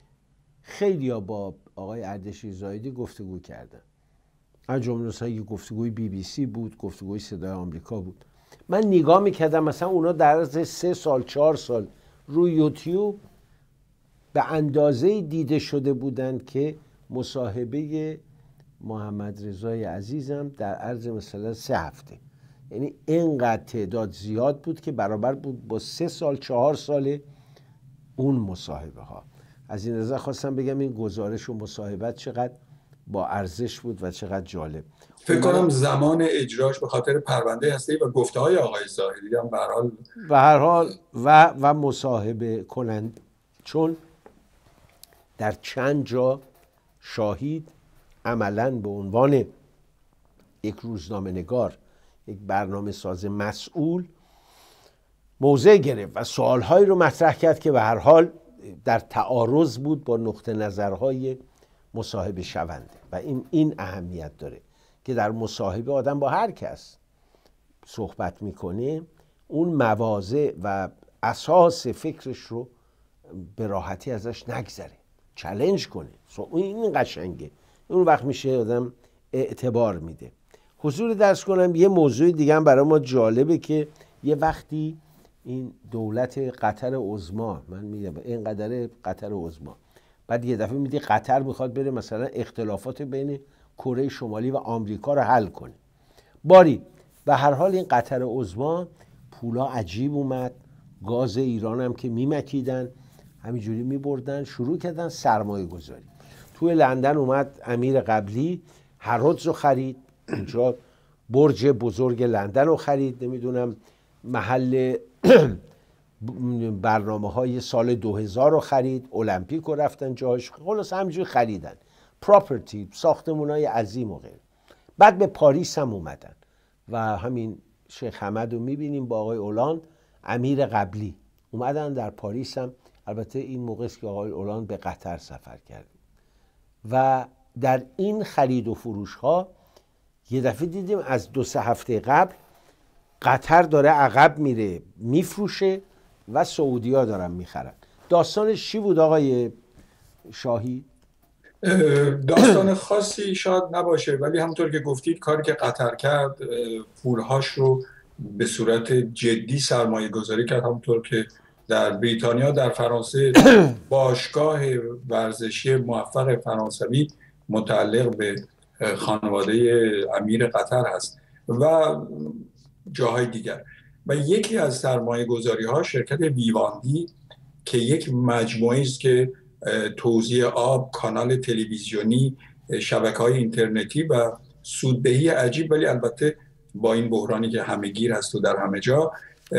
خیلیا با آقای اردشیر زاهدی گفتگو کردن، از جمله کسایی که گفتگوی BBC بود، گفتگوی صدای آمریکا بود. من نگاه میکردم مثلا اونا در عرض 3 سال 4 سال روی یوتیوب به اندازه دیده شده بودند که مصاحبه محمد رضای عزیزم در عرض مثلا 3 هفته، یعنی اینقدر تعداد زیاد بود که برابر بود با 3 سال 4 سال اون مصاحبه ها. از این نظر خواستم بگم این گزارش و مصاحبت چقدر با ارزش بود و چقدر جالب. فکر کنم زمان اجراش به خاطر پرونده هستی و گفته های آقای زاهدی هم به هر حال و مصاحبه کنند، چون در چند جا شاهید عملاً به عنوان یک روزنامه نگار، یک برنامه ساز مسئول موضع گرفت و سوالهایی رو مطرح کرد که به هر حال در تعارض بود با نقطه نظرهای مصاحبه شونده و این اهمیت داره که در مصاحبه آدم با هر کس صحبت میکنه اون مواضع و اساس فکرش رو به راحتی ازش نگذره، چالش کنه. این قشنگه، اون وقت میشه آدم اعتبار میده. حضور درس کنم یه موضوع دیگه هم برای ما جالبه که یه وقتی این دولت قطر عظما، من میگم اینقدر قطر عظما، بعد یه دفعه میدی قطر میخواد بره مثلا اختلافات بین کره شمالی و آمریکا رو حل کنه. باری به هر حال این قطر عظما پولا عجیب اومد، گاز ایران هم که میمکیدن همینجوری میبردن، شروع کردن سرمایه گذاری. توی لندن اومد امیر قبلی هرودز رو خرید، اونجا برج بزرگ لندن رو خرید، نمیدونم محل برنامه های سال 2000 رو خرید، المپیک رو رفتن جاش، خلاص همینجوری خریدن پراپرتی، ساختمون های عظیم و غیر. بعد به پاریس هم اومدن و همین شیخ حمد رو میبینیم با آقای اولاند، امیر قبلی اومدن در پاریس هم. البته این موقع است که آقای اولاند به قطر سفر کرد و در این خرید و فروش ها یه دفعه دیدیم از 2-3 هفته قبل قطر داره عقب میره میفروشه و سعودیا دارن میخرن. داستانش چی بود آقای شاهی؟ داستان خاصی شاید نباشه، ولی همونطور که گفتید کاری که قطر کرد پولهاش رو به صورت جدی سرمایه گذاری کرد. همونطور که در بریتانیا، در فرانسه باشگاه ورزشی موفق فرانسوی متعلق به خانواده امیر قطر هست و جاهای دیگر. و یکی از سرمایه گذاری ها شرکت ویواندی که یک مجموعه است که توزیع آب، کانال تلویزیونی، شبکه‌های اینترنتی و سوددهی عجیب، ولی البته با این بحرانی که همه‌گیر هست و در همه جا،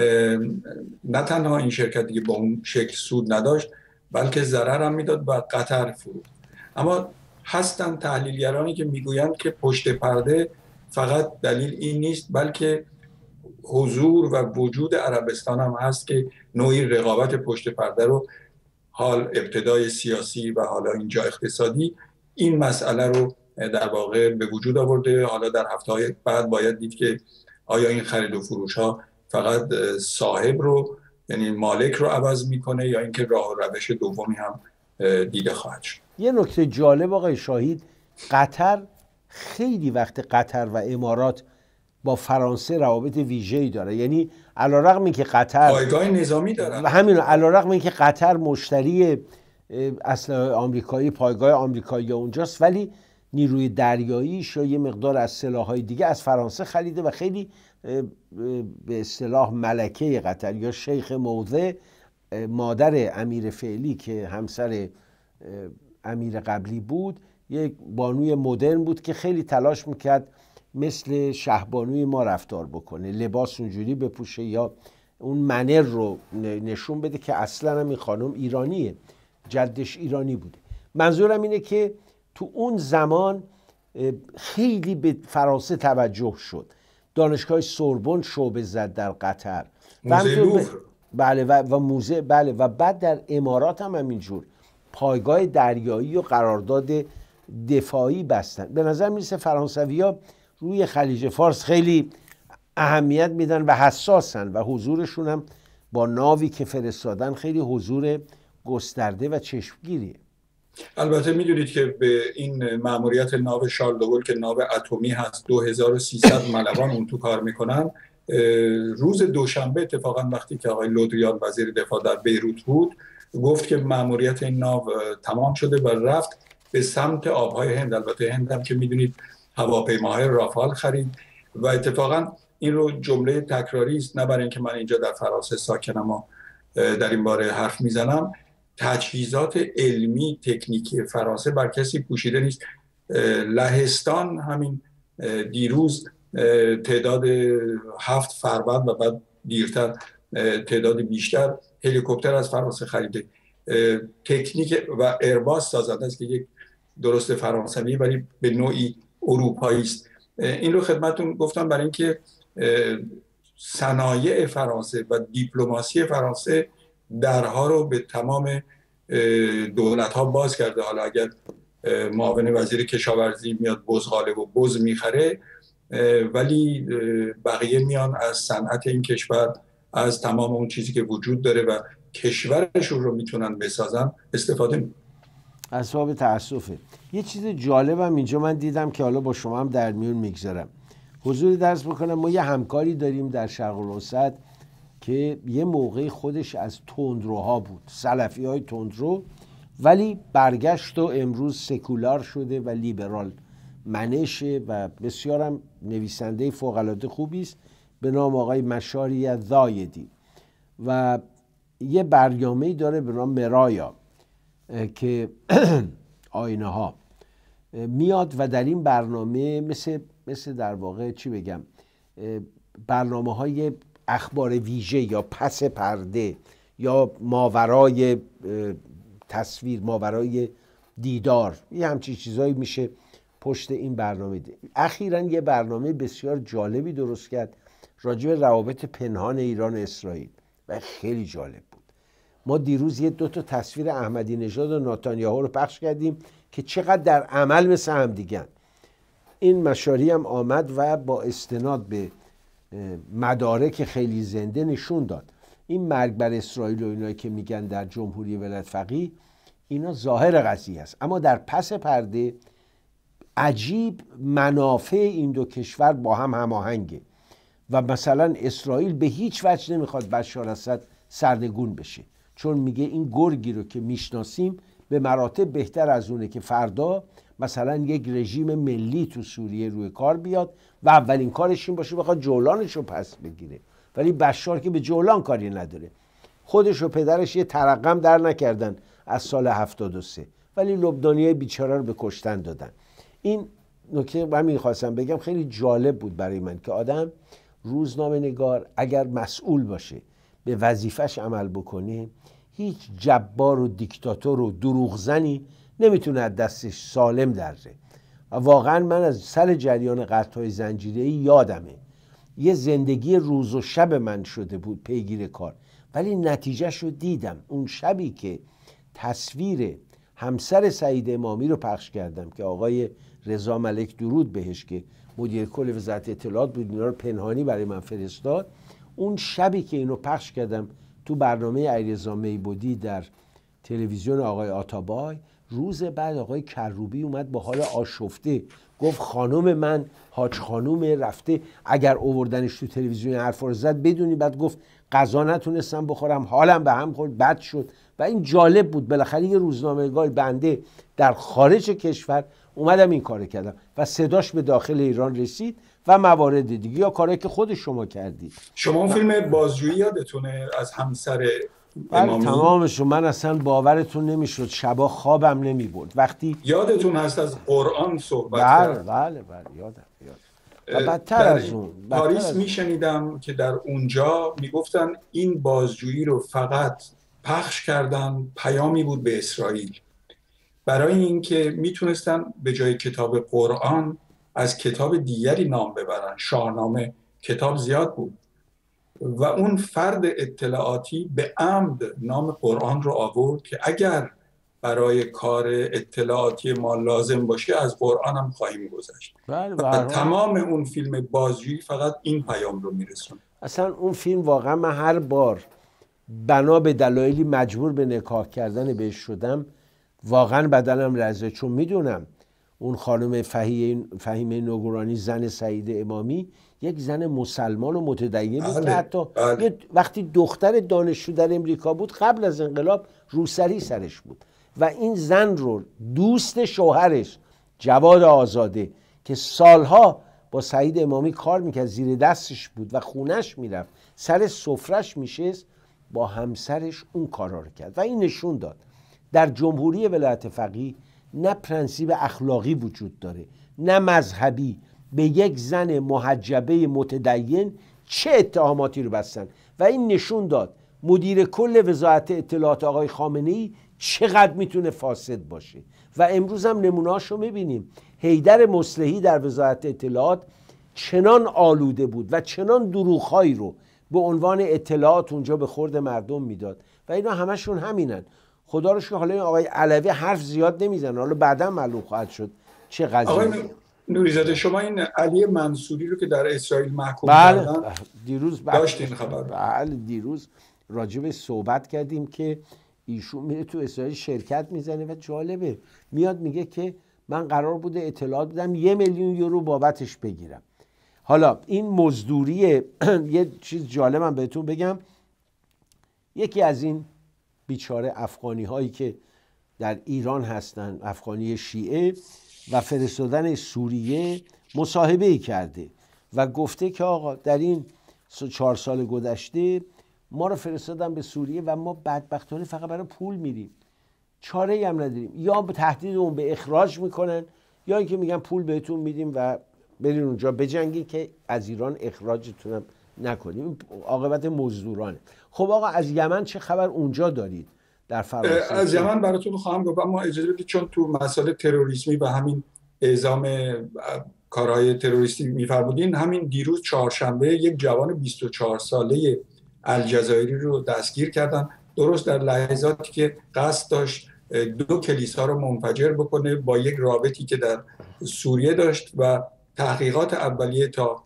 نه تنها این شرکت دیگه با اون شکل سود نداشت بلکه ضرر هم میداد و قطر فروخت. اما هستن تحلیلگرانی که میگویند که پشت پرده فقط دلیل این نیست بلکه حضور و وجود عربستان هم هست که نوعی رقابت پشت پرده رو، حال ابتدای سیاسی و حالا اینجا اقتصادی، این مسئله رو در واقع به وجود آورده. حالا در هفته‌های بعد باید دید که آیا این خرید و فروش ها فقط صاحب رو، یعنی مالک رو عوض میکنه یا اینکه راه و روش دومی هم دیده خواهد شد. یه نکته جالب آقای شاهید، قطر خیلی وقت قطر و امارات با فرانسه روابط ویژه‌ای داره. یعنی علیرغم اینکه قطر پایگاه نظامی داره و همین علیرغم اینکه قطر مشتری اسلحه آمریکایی، پایگاه آمریکایی اونجاست، ولی نیروی دریاییش یا یه مقدار از سلاح‌های دیگه از فرانسه خریده و خیلی به اصطلاح ملکه قطر یا شیخ موضع، مادر امیر فعلی که همسر امیر قبلی بود، یک بانوی مدرن بود که خیلی تلاش میکرد مثل شهبانوی ما رفتار بکنه، لباس اونجوری بپوشه یا اون منر رو نشون بده که اصلا هم این خانم ایرانیه، جدش ایرانی بوده. منظورم اینه که تو اون زمان خیلی به فرانسه توجه شد. دانشگاه سوربن شعبه زد در قطر، موزه لوور، بله و موزه، بله، و بعد در امارات هم همینجور پایگاه دریایی و قرارداد دفاعی بستن. به نظر میرسه فرانسوی‌ها روی خلیج فارس خیلی اهمیت میدن و حساسن و حضورشون هم با ناوی که فرستادن خیلی حضور گسترده و چشمگیریه. البته میدونید که به این مأموریت ناو شارل دوگل که ناو اتمی هست 2300 ملوان اون تو کار میکنن. روز دوشنبه اتفاقا وقتی که آقای لودریان وزیر دفاع در بیروت بود گفت که مأموریت این ناو تمام شده و رفت به سمت آبهای هند. البته هند هم که میدونید هواپیماهای رافال خرید و اتفاقا این رو جمله تکراری است، نه برای اینکه من اینجا در فرانسه ساکنم و در این باره حرف میزنم، تجهیزات علمی تکنیکی فرانسه بر کسی پوشیده نیست. لهستان همین دیروز تعداد 7 فروند و بعد دیرتر تعداد بیشتر هلیکوپتر از فرانسه خریده. تکنیک و ایرباس سازنده است که یک درست فرانسوی ولی به نوعی اروپایی است. این رو خدمتتون گفتم برای اینکه صنایع فرانسه و دیپلماسی فرانسه درها رو به تمام دولت‌ها باز کرده. حالا اگر معاون وزیر کشاورزی میاد بزغاله و بز میخره، ولی بقیه میان از صنعت این کشور، از تمام اون چیزی که وجود داره و کشورشون رو میتونن بسازن استفاده میکنن. اسباب تأسفه. یه چیز جالبم اینجا من دیدم که حالا با شما هم در میون میگذارم. حضور درس بکنم، ما یه همکاری داریم در شرق الاوسط که یه موقعی خودش از تندروها بود، سلفی های تندرو، ولی برگشت و امروز سکولار شده و لیبرال منشه و بسیارم نویسنده فوق‌العاده خوبی است به نام آقای مشاری زایدی و یه برنامه‌ای داره به نام مرایا که آینه ها میاد و در این برنامه مثل در واقع چی بگم، برنامه های اخبار ویژه یا پس پرده یا ماورای تصویر، ماورای دیدار، یه همچین چیزایی میشه پشت این برنامه ده. اخیراً یه برنامه بسیار جالبی درست کرد راجع به روابط پنهان ایران و اسرائیل و خیلی جالب بود. ما دیروز یه 2 تا تصویر احمدی نژاد و نتانیاهو رو پخش کردیم که چقدر در عمل مثل هم دیگن. این مشاری هم آمد و با استناد به مدارک خیلی زنده نشون داد این مرگ بر اسرائیل و اینایی که میگن در جمهوری ولایت فقیه، اینا ظاهر قضیه است، اما در پس پرده عجیب منافع این دو کشور با هم هماهنگه و مثلا اسرائیل به هیچ وجه نمیخواد بشار اسد سرنگون بشه، چون میگه این گرگی رو که میشناسیم به مراتب بهتر از اونه که فردا مثلا یک رژیم ملی تو سوریه روی کار بیاد و اولین کارش این باشه بخواد جولانش رو پس بگیره، ولی بشار که به جولان کاری نداره. خودش و پدرش یه ترقم در نکردن از سال 73، ولی لبنانیای بیچاره رو به کشتن دادن. این نکته من میخواستم بگم خیلی جالب بود برای من که آدم روزنامه نگار اگر مسئول باشه به وظیفش عمل بکنه، هیچ جبار و دیکتاتور و دروغزنی نمیتونه از دستش سالم دره. و واقعا من از سر جریان قطع‌های زنجیره‌ای یادمه یه زندگی روز و شب من شده بود پیگیر کار، ولی نتیجهش رو دیدم. اون شبی که تصویر همسر سعید امامی رو پخش کردم که آقای رضا ملک درود بهش که مدیر کل وزارت اطلاعات بود اینا رو پنهانی برای من فرستاد، اون شبی که اینو پخش کردم تو برنامه علیرضا میبودی در تلویزیون آقای آتابای، روز بعد آقای کروبی اومد با حال آشفته گفت خانم من حاج خانوم رفته، اگر آوردنش تو تلویزیون حرفا رو زد بدونی، بعد گفت غذا نتونستم بخورم، حالم به هم خورد، بد شد. و این جالب بود، بالاخره یه روزنامه‌نگار بنده در خارج کشور اومدم این کارو کردم و صداش به داخل ایران رسید و موارد دیگه یا کاری که خود شما کردید. شما اون فیلم بازجویی یادتونه از همسر امامی؟ تمامشو من اصلا باورتون نمیشد، شبا خوابم نمیبرد. وقتی یادتون هست از قرآن صحبت کرد؟ بله یادم. و بدتر از اون پاریس میشنیدم که در اونجا میگفتن این بازجویی رو فقط پخش کردن، پیامی بود به اسرائیل برای اینکه میتونستن به جای کتاب قرآن از کتاب دیگری نام ببرن. شاهنامه کتاب زیاد بود و اون فرد اطلاعاتی به عمد نام قرآن رو آورد که اگر برای کار اطلاعاتی ما لازم باشه از قرآن هم خواهیم گذشت. و تمام اون فیلم بازجویی فقط این پیام رو میرسون. اصلا اون فیلم واقعا من هر بار بنا به دلایلی مجبور به نکاح کردن بهش شدم واقعا بدنم لرزه، چون میدونم اون خانم فهیمه نوگورانی زن سعید امامی یک زن مسلمان و متدین بود که حتی وقتی دختر دانشجو در امریکا بود قبل از انقلاب روسری سرش بود و این زن رو دوست شوهرش جواد آزاده که سالها با سعید امامی کار میکرد زیر دستش بود و خونش میرفت سر سفرش میشست با همسرش اون کارا رو کرد و این نشون داد در جمهوری ولایت فقیه نه پرنسیب اخلاقی وجود داره نه مذهبی. به یک زن محجبه متدین چه اتهاماتی رو بستن و این نشون داد مدیر کل وزارت اطلاعات آقای خامنه‌ای چقدر میتونه فاسد باشه و امروز هم نمونه‌اشو میبینیم. حیدر مصلحی در وزارت اطلاعات چنان آلوده بود و چنان دروغ‌هایی رو به عنوان اطلاعات اونجا به خورد مردم میداد و اینا همشون همینن. خدا رو شکر حالا این آقای علوی حرف زیاد نمیزنه، حالا بعدا معلوم خواهد شد چه قضیه. آقای نوریزاده، شما این علی منصوری رو که در اسرائیل محکوم کردن دیروز داشتین خبر؟ بله دیروز راجبش صحبت کردیم که ایشون میره تو اسرائیل شرکت میزنه و جالبه میاد میگه که من قرار بوده اطلاعات بدم 1 میلیون یورو بابتش بگیرم. حالا این مزدوریه. یه چیز جالبم بهتون بگم، یکی از این بیچاره افغانی هایی که در ایران هستن، افغانی شیعه و فرستادن سوریه، مصاحبه کرده و گفته که آقا در این 4 سال گذشته ما رو فرستادن به سوریه و ما بدبختانه فقط برای پول میریم، چاره ای هم نداریم، یا به تهدید اون به اخراج میکنن یا اینکه میگن پول بهتون میدیم و برین اونجا بجنگین که از ایران اخراجتون هم نکنیم. عاقبت مزدورانه. خب آقا از یمن چه خبر اونجا دارید در فرانسه؟ از یمن براتون خواهم گفت، اما اجازه بدید چون تو مسائل تروریسمی و همین اعزام کارهای تروریستی میفرمودین، همین دیروز چهارشنبه یک جوان 24 ساله الجزایری رو دستگیر کردن، درست در لحظاتی که قصد داشت 2 کلیسا رو منفجر بکنه با یک رابطی که در سوریه داشت و تحقیقات اولیه تا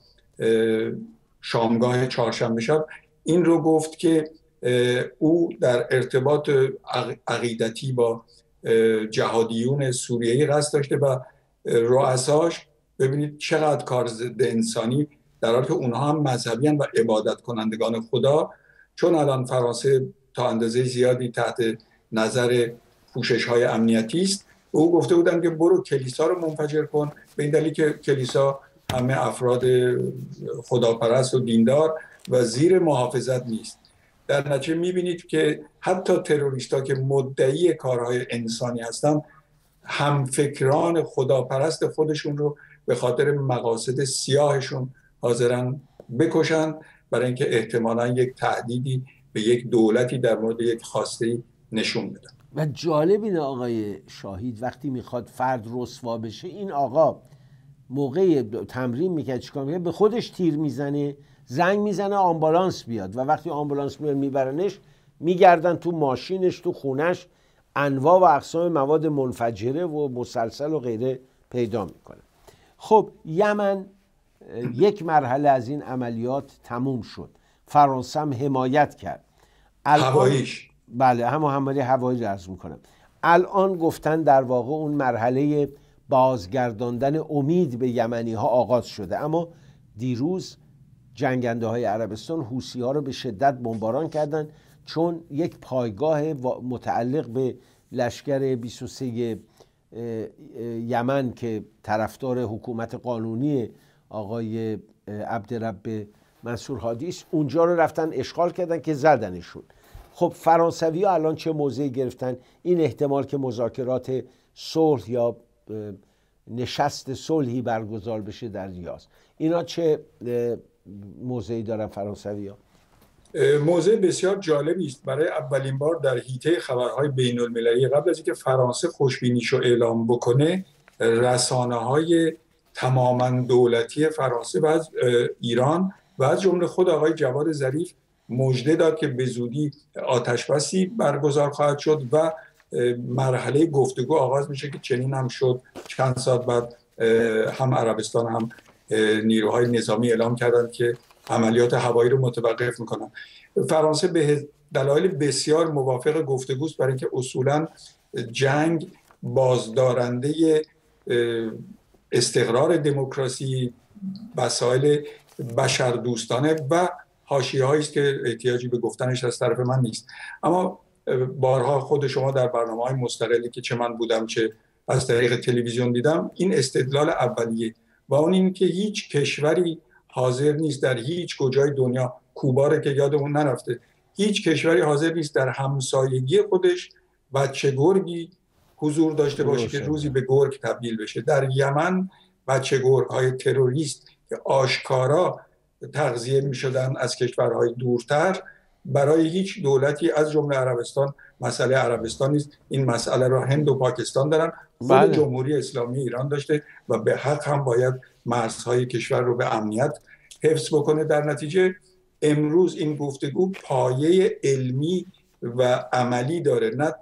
شامگاه چهارشنبه شب این رو گفت که او در ارتباط عقیدتی با جهادیون سوریه‌ای قصد داشته و رؤساش، ببینید چقدر کار ضد انسانی، در حالی که اونها هم مذهبی و عبادت کنندگان خدا. چون الان فرانسه تا اندازه زیادی تحت نظر پوشش‌های امنیتی است، او گفته بودن که برو کلیسا رو منفجر کن، به این دلیل که کلیسا همه افراد خداپرست و دیندار و زیر محافظت نیست. در نتیجه می‌بینید که حتی تروریست‌ها که مدعی کارهای انسانی هستند، همفکران خداپرست خودشون رو به خاطر مقاصد سیاهشون حاضرن بکشن، برای اینکه احتمالاً یک تهدیدی به یک دولتی در مورد یک خواسته‌ای نشون بدن. و جالب اینه آقای شاهید، وقتی میخواد فرد رسوا بشه، این آقا موقع تمرین میکرد چیکار میکرد؟ به خودش تیر میزنه، زنگ میزنه آمبولانس بیاد و وقتی آمبولانس میاد میبرنش، میگردن تو ماشینش، تو خونش انواع و اقسام مواد منفجره و مسلسل و غیره پیدا میکنن. خب یمن یک مرحله از این عملیات تموم شد، فرانسه هم حمایت کرد. هواییش، بله، همون هوایی عرض میکنم. الان گفتن در واقع اون مرحله بازگرداندن امید به یمنی ها آغاز شده، اما دیروز جنگنده های عربستان حوثی ها رو به شدت بمباران کردن، چون یک پایگاه متعلق به لشکر 23 یمن که طرفدار حکومت قانونی آقای عبدرب منصور هادی است، اونجا رو رفتن اشغال کردن که زدنشون. خب فرانسوی ها الان چه موضعی گرفتن؟ این احتمال که مذاکرات صلح یا نشست صلحی برگزار بشه در ریاض، اینا چه موضعی دارن فرانسوی ها؟ موضع بسیار جالبی است. برای اولین بار در حیطه خبرهای بین المللی، قبل از اینکه فرانسه خوشبینیشو اعلام بکنه، رسانه‌های تماما دولتی فرانسه و از ایران و از جمله خود آقای جواد ظریف مژده داد که به زودی آتشبسی برگزار خواهد شد و مرحله گفتگو آغاز میشه که چنین هم شد. چند ساعت بعد هم عربستان هم نیروهای نظامی اعلام کردند که عملیات هوایی رو متوقف میکنن. فرانسه به دلایل بسیار موافق گفتگوست، برای اینکه اصولا جنگ بازدارنده استقرار دموکراسی، مسائل بشردوستانه و حاشیه‌هایی است که احتیاجی به گفتنش از طرف من نیست. اما بارها خود شما در برنامه‌های مستقلی که چه من بودم چه از طریق تلویزیون دیدم، این استدلال اولیه و اون این که هیچ کشوری حاضر نیست در هیچ کجای دنیا، کوبا که یادمون نرفته، هیچ کشوری حاضر نیست در همسایگی خودش بچه گرگی حضور داشته باشه که روزی به گرگ تبدیل بشه. در یمن بچه گرگ‌های تروریست که آشکارا تغذیه می‌شدن از کشورهای دورتر، برای هیچ دولتی از جمله عربستان مسئله عربستان نیست. این مسئله را هند و پاکستان دارن، خود جمهوری اسلامی ایران داشته و به حق هم باید مرزهای کشور رو به امنیت حفظ بکنه. در نتیجه امروز این گفتگو پایه علمی و عملی داره، نه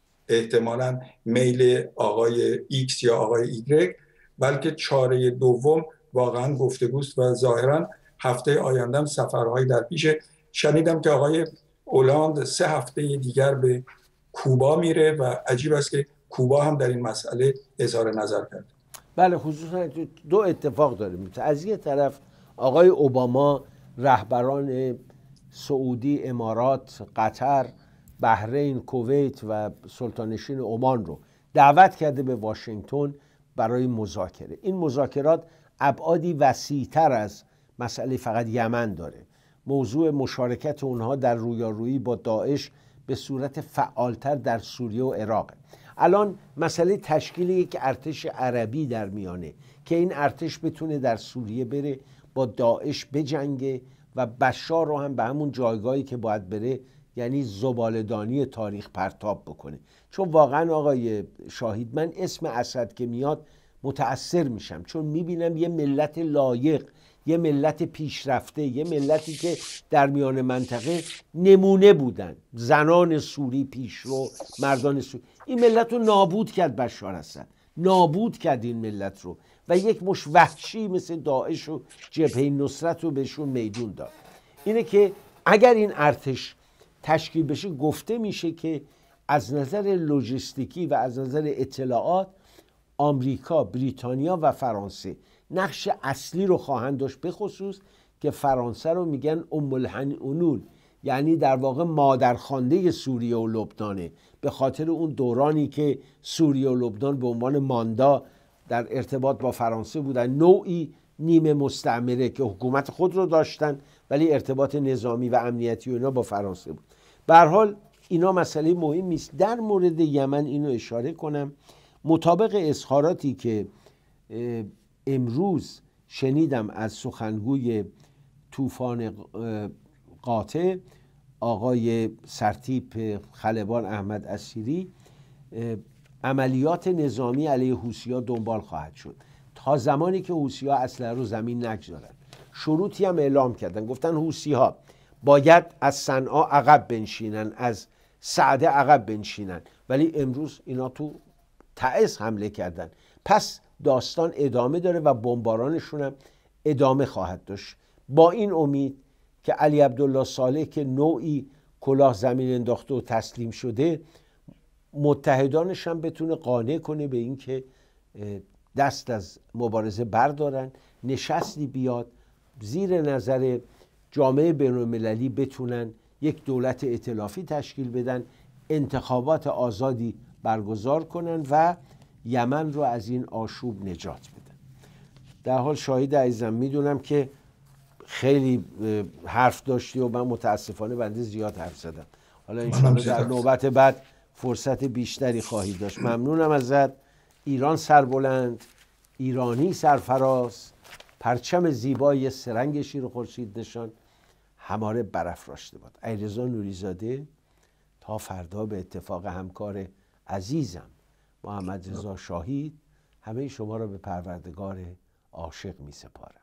احتمالاً میل آقای ایکس یا آقای ایگرگ، بلکه چاره دوم واقعا گفتگوست و ظاهراً هفته آیندهم سفرهایی در پیشه. شنیدم که آقای اولاند 3 هفته دیگر به کوبا میره و عجیب است که کوبا هم در این مسئله اظهار نظر کرد. بله، خصوصا دو اتفاق داریم. از یک طرف آقای اوباما رهبران سعودی، امارات، قطر، بحرین، کویت و سلطانشین عمان رو دعوت کرده به واشنگتن برای مذاکره. این مذاکرات ابعادی وسیع‌تر از مسئله فقط یمن داره. موضوع مشارکت اونها در رویارویی با داعش به صورت فعالتر در سوریه و عراق. الان مسئله تشکیل یک ارتش عربی در میانه که این ارتش بتونه در سوریه بره با داعش بجنگه و بشار رو هم به همون جایگاهی که باید بره، یعنی زباله‌دانی تاریخ پرتاب بکنه. چون واقعا آقای شاهید، من اسم اسد که میاد متأثر میشم، چون میبینم یه ملت لایق، یه ملت پیشرفته، یه ملتی که در میان منطقه نمونه بودن، زنان سوری پیشرو، مردان سوری. این ملت رو نابود کرد بشار اسد، نابود کرد این ملت رو و یک مش وحشی مثل داعش و جبهه نصرت رو بهشون میدون داد. اینه که اگر این ارتش تشکیل بشه، گفته میشه که از نظر لوجستیکی و از نظر اطلاعات آمریکا، بریتانیا و فرانسه نقش اصلی رو خواهند داشت، به خصوص که فرانسه رو میگن ام الحنون، یعنی در واقع مادرخوانده سوریه و لبنانه، به خاطر اون دورانی که سوریه و لبنان به عنوان ماندا در ارتباط با فرانسه بودن، نوعی نیمه مستعمره که حکومت خود رو داشتن ولی ارتباط نظامی و امنیتی و اینا با فرانسه بود. به هر حال اینا مسئله مهمی است. در مورد یمن اینو اشاره کنم، مطابق اظهاراتی که امروز شنیدم از سخنگوی طوفان قاطع آقای سرتیپ خلبان احمد اسیری، عملیات نظامی علیه حوثی‌ها دنبال خواهد شد تا زمانی که حوثی‌ها اسلحه رو زمین نگذارن. شروطی هم اعلام کردن، گفتن حوثی‌ها باید از صنعا عقب بنشینن، از سعده عقب بنشینن، ولی امروز اینا تو تعز حمله کردن. پس داستان ادامه داره و بمبارانشون هم ادامه خواهد داشت، با این امید که علی عبدالله صالح که نوعی کلاه زمین انداخته و تسلیم شده، متحدانش هم بتونه قانع کنه به این که دست از مبارزه بردارن، نشستی بیاد زیر نظر جامعه بین‌المللی، بتونن یک دولت ائتلافی تشکیل بدن، انتخابات آزادی برگزار کنن و یمن رو از این آشوب نجات بدن. در حال شاهد عزیزم، میدونم که خیلی حرف داشتی و من متاسفانه بنده زیاد حرف زدم. حالا انشاءالله در نوبت بعد فرصت بیشتری خواهی داشت. ممنونم ازت. ایران سربلند، ایرانی سرفراز، پرچم زیبای سرنگ شیر خورشید نشان هماره برافراشته باد. علیرضا نوری‌زاده. تا فردا به اتفاق همکار عزیزم محمد رضا شاهید، همه شما را به پروردگار عاشق می سپارم.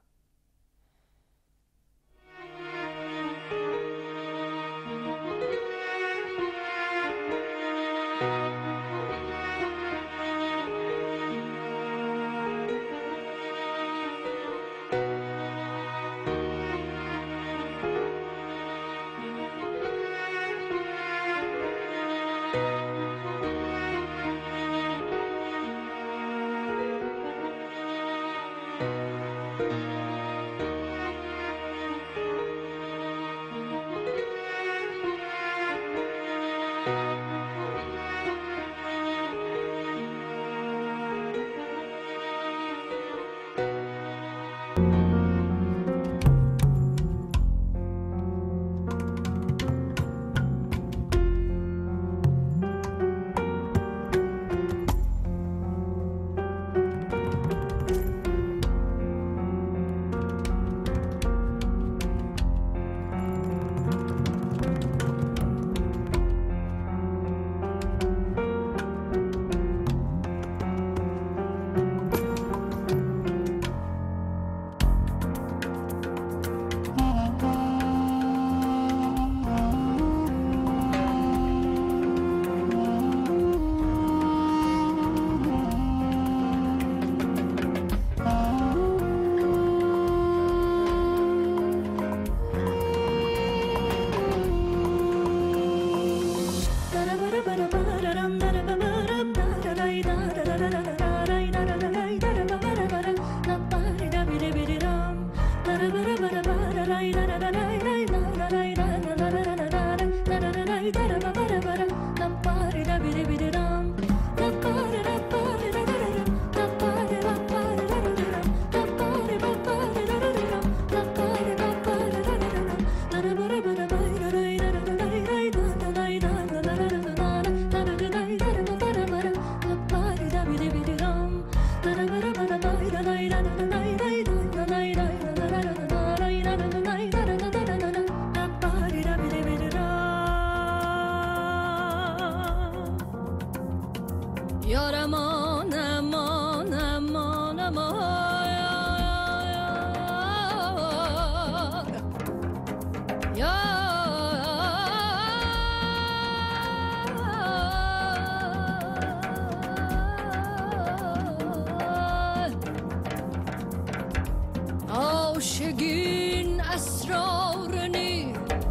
Aşıgın esrarını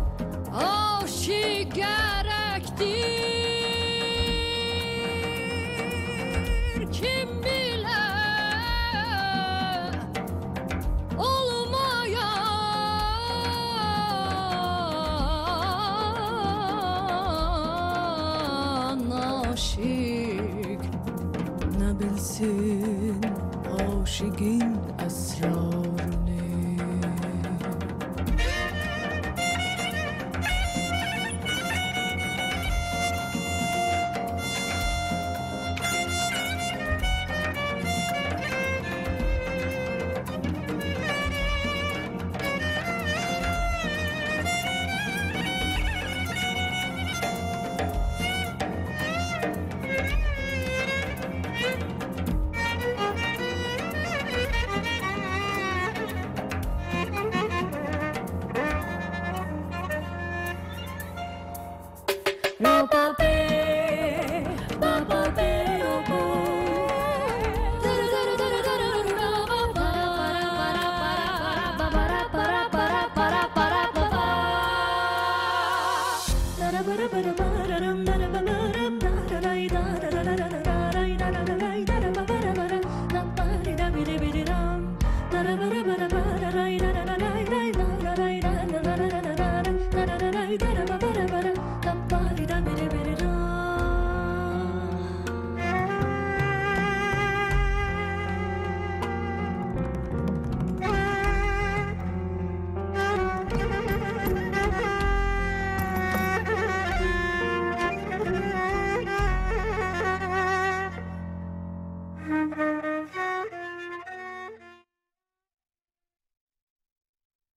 aşık gerektir. Kim bile olmayan aşık ne bilsin aşıgın esrarını. Ba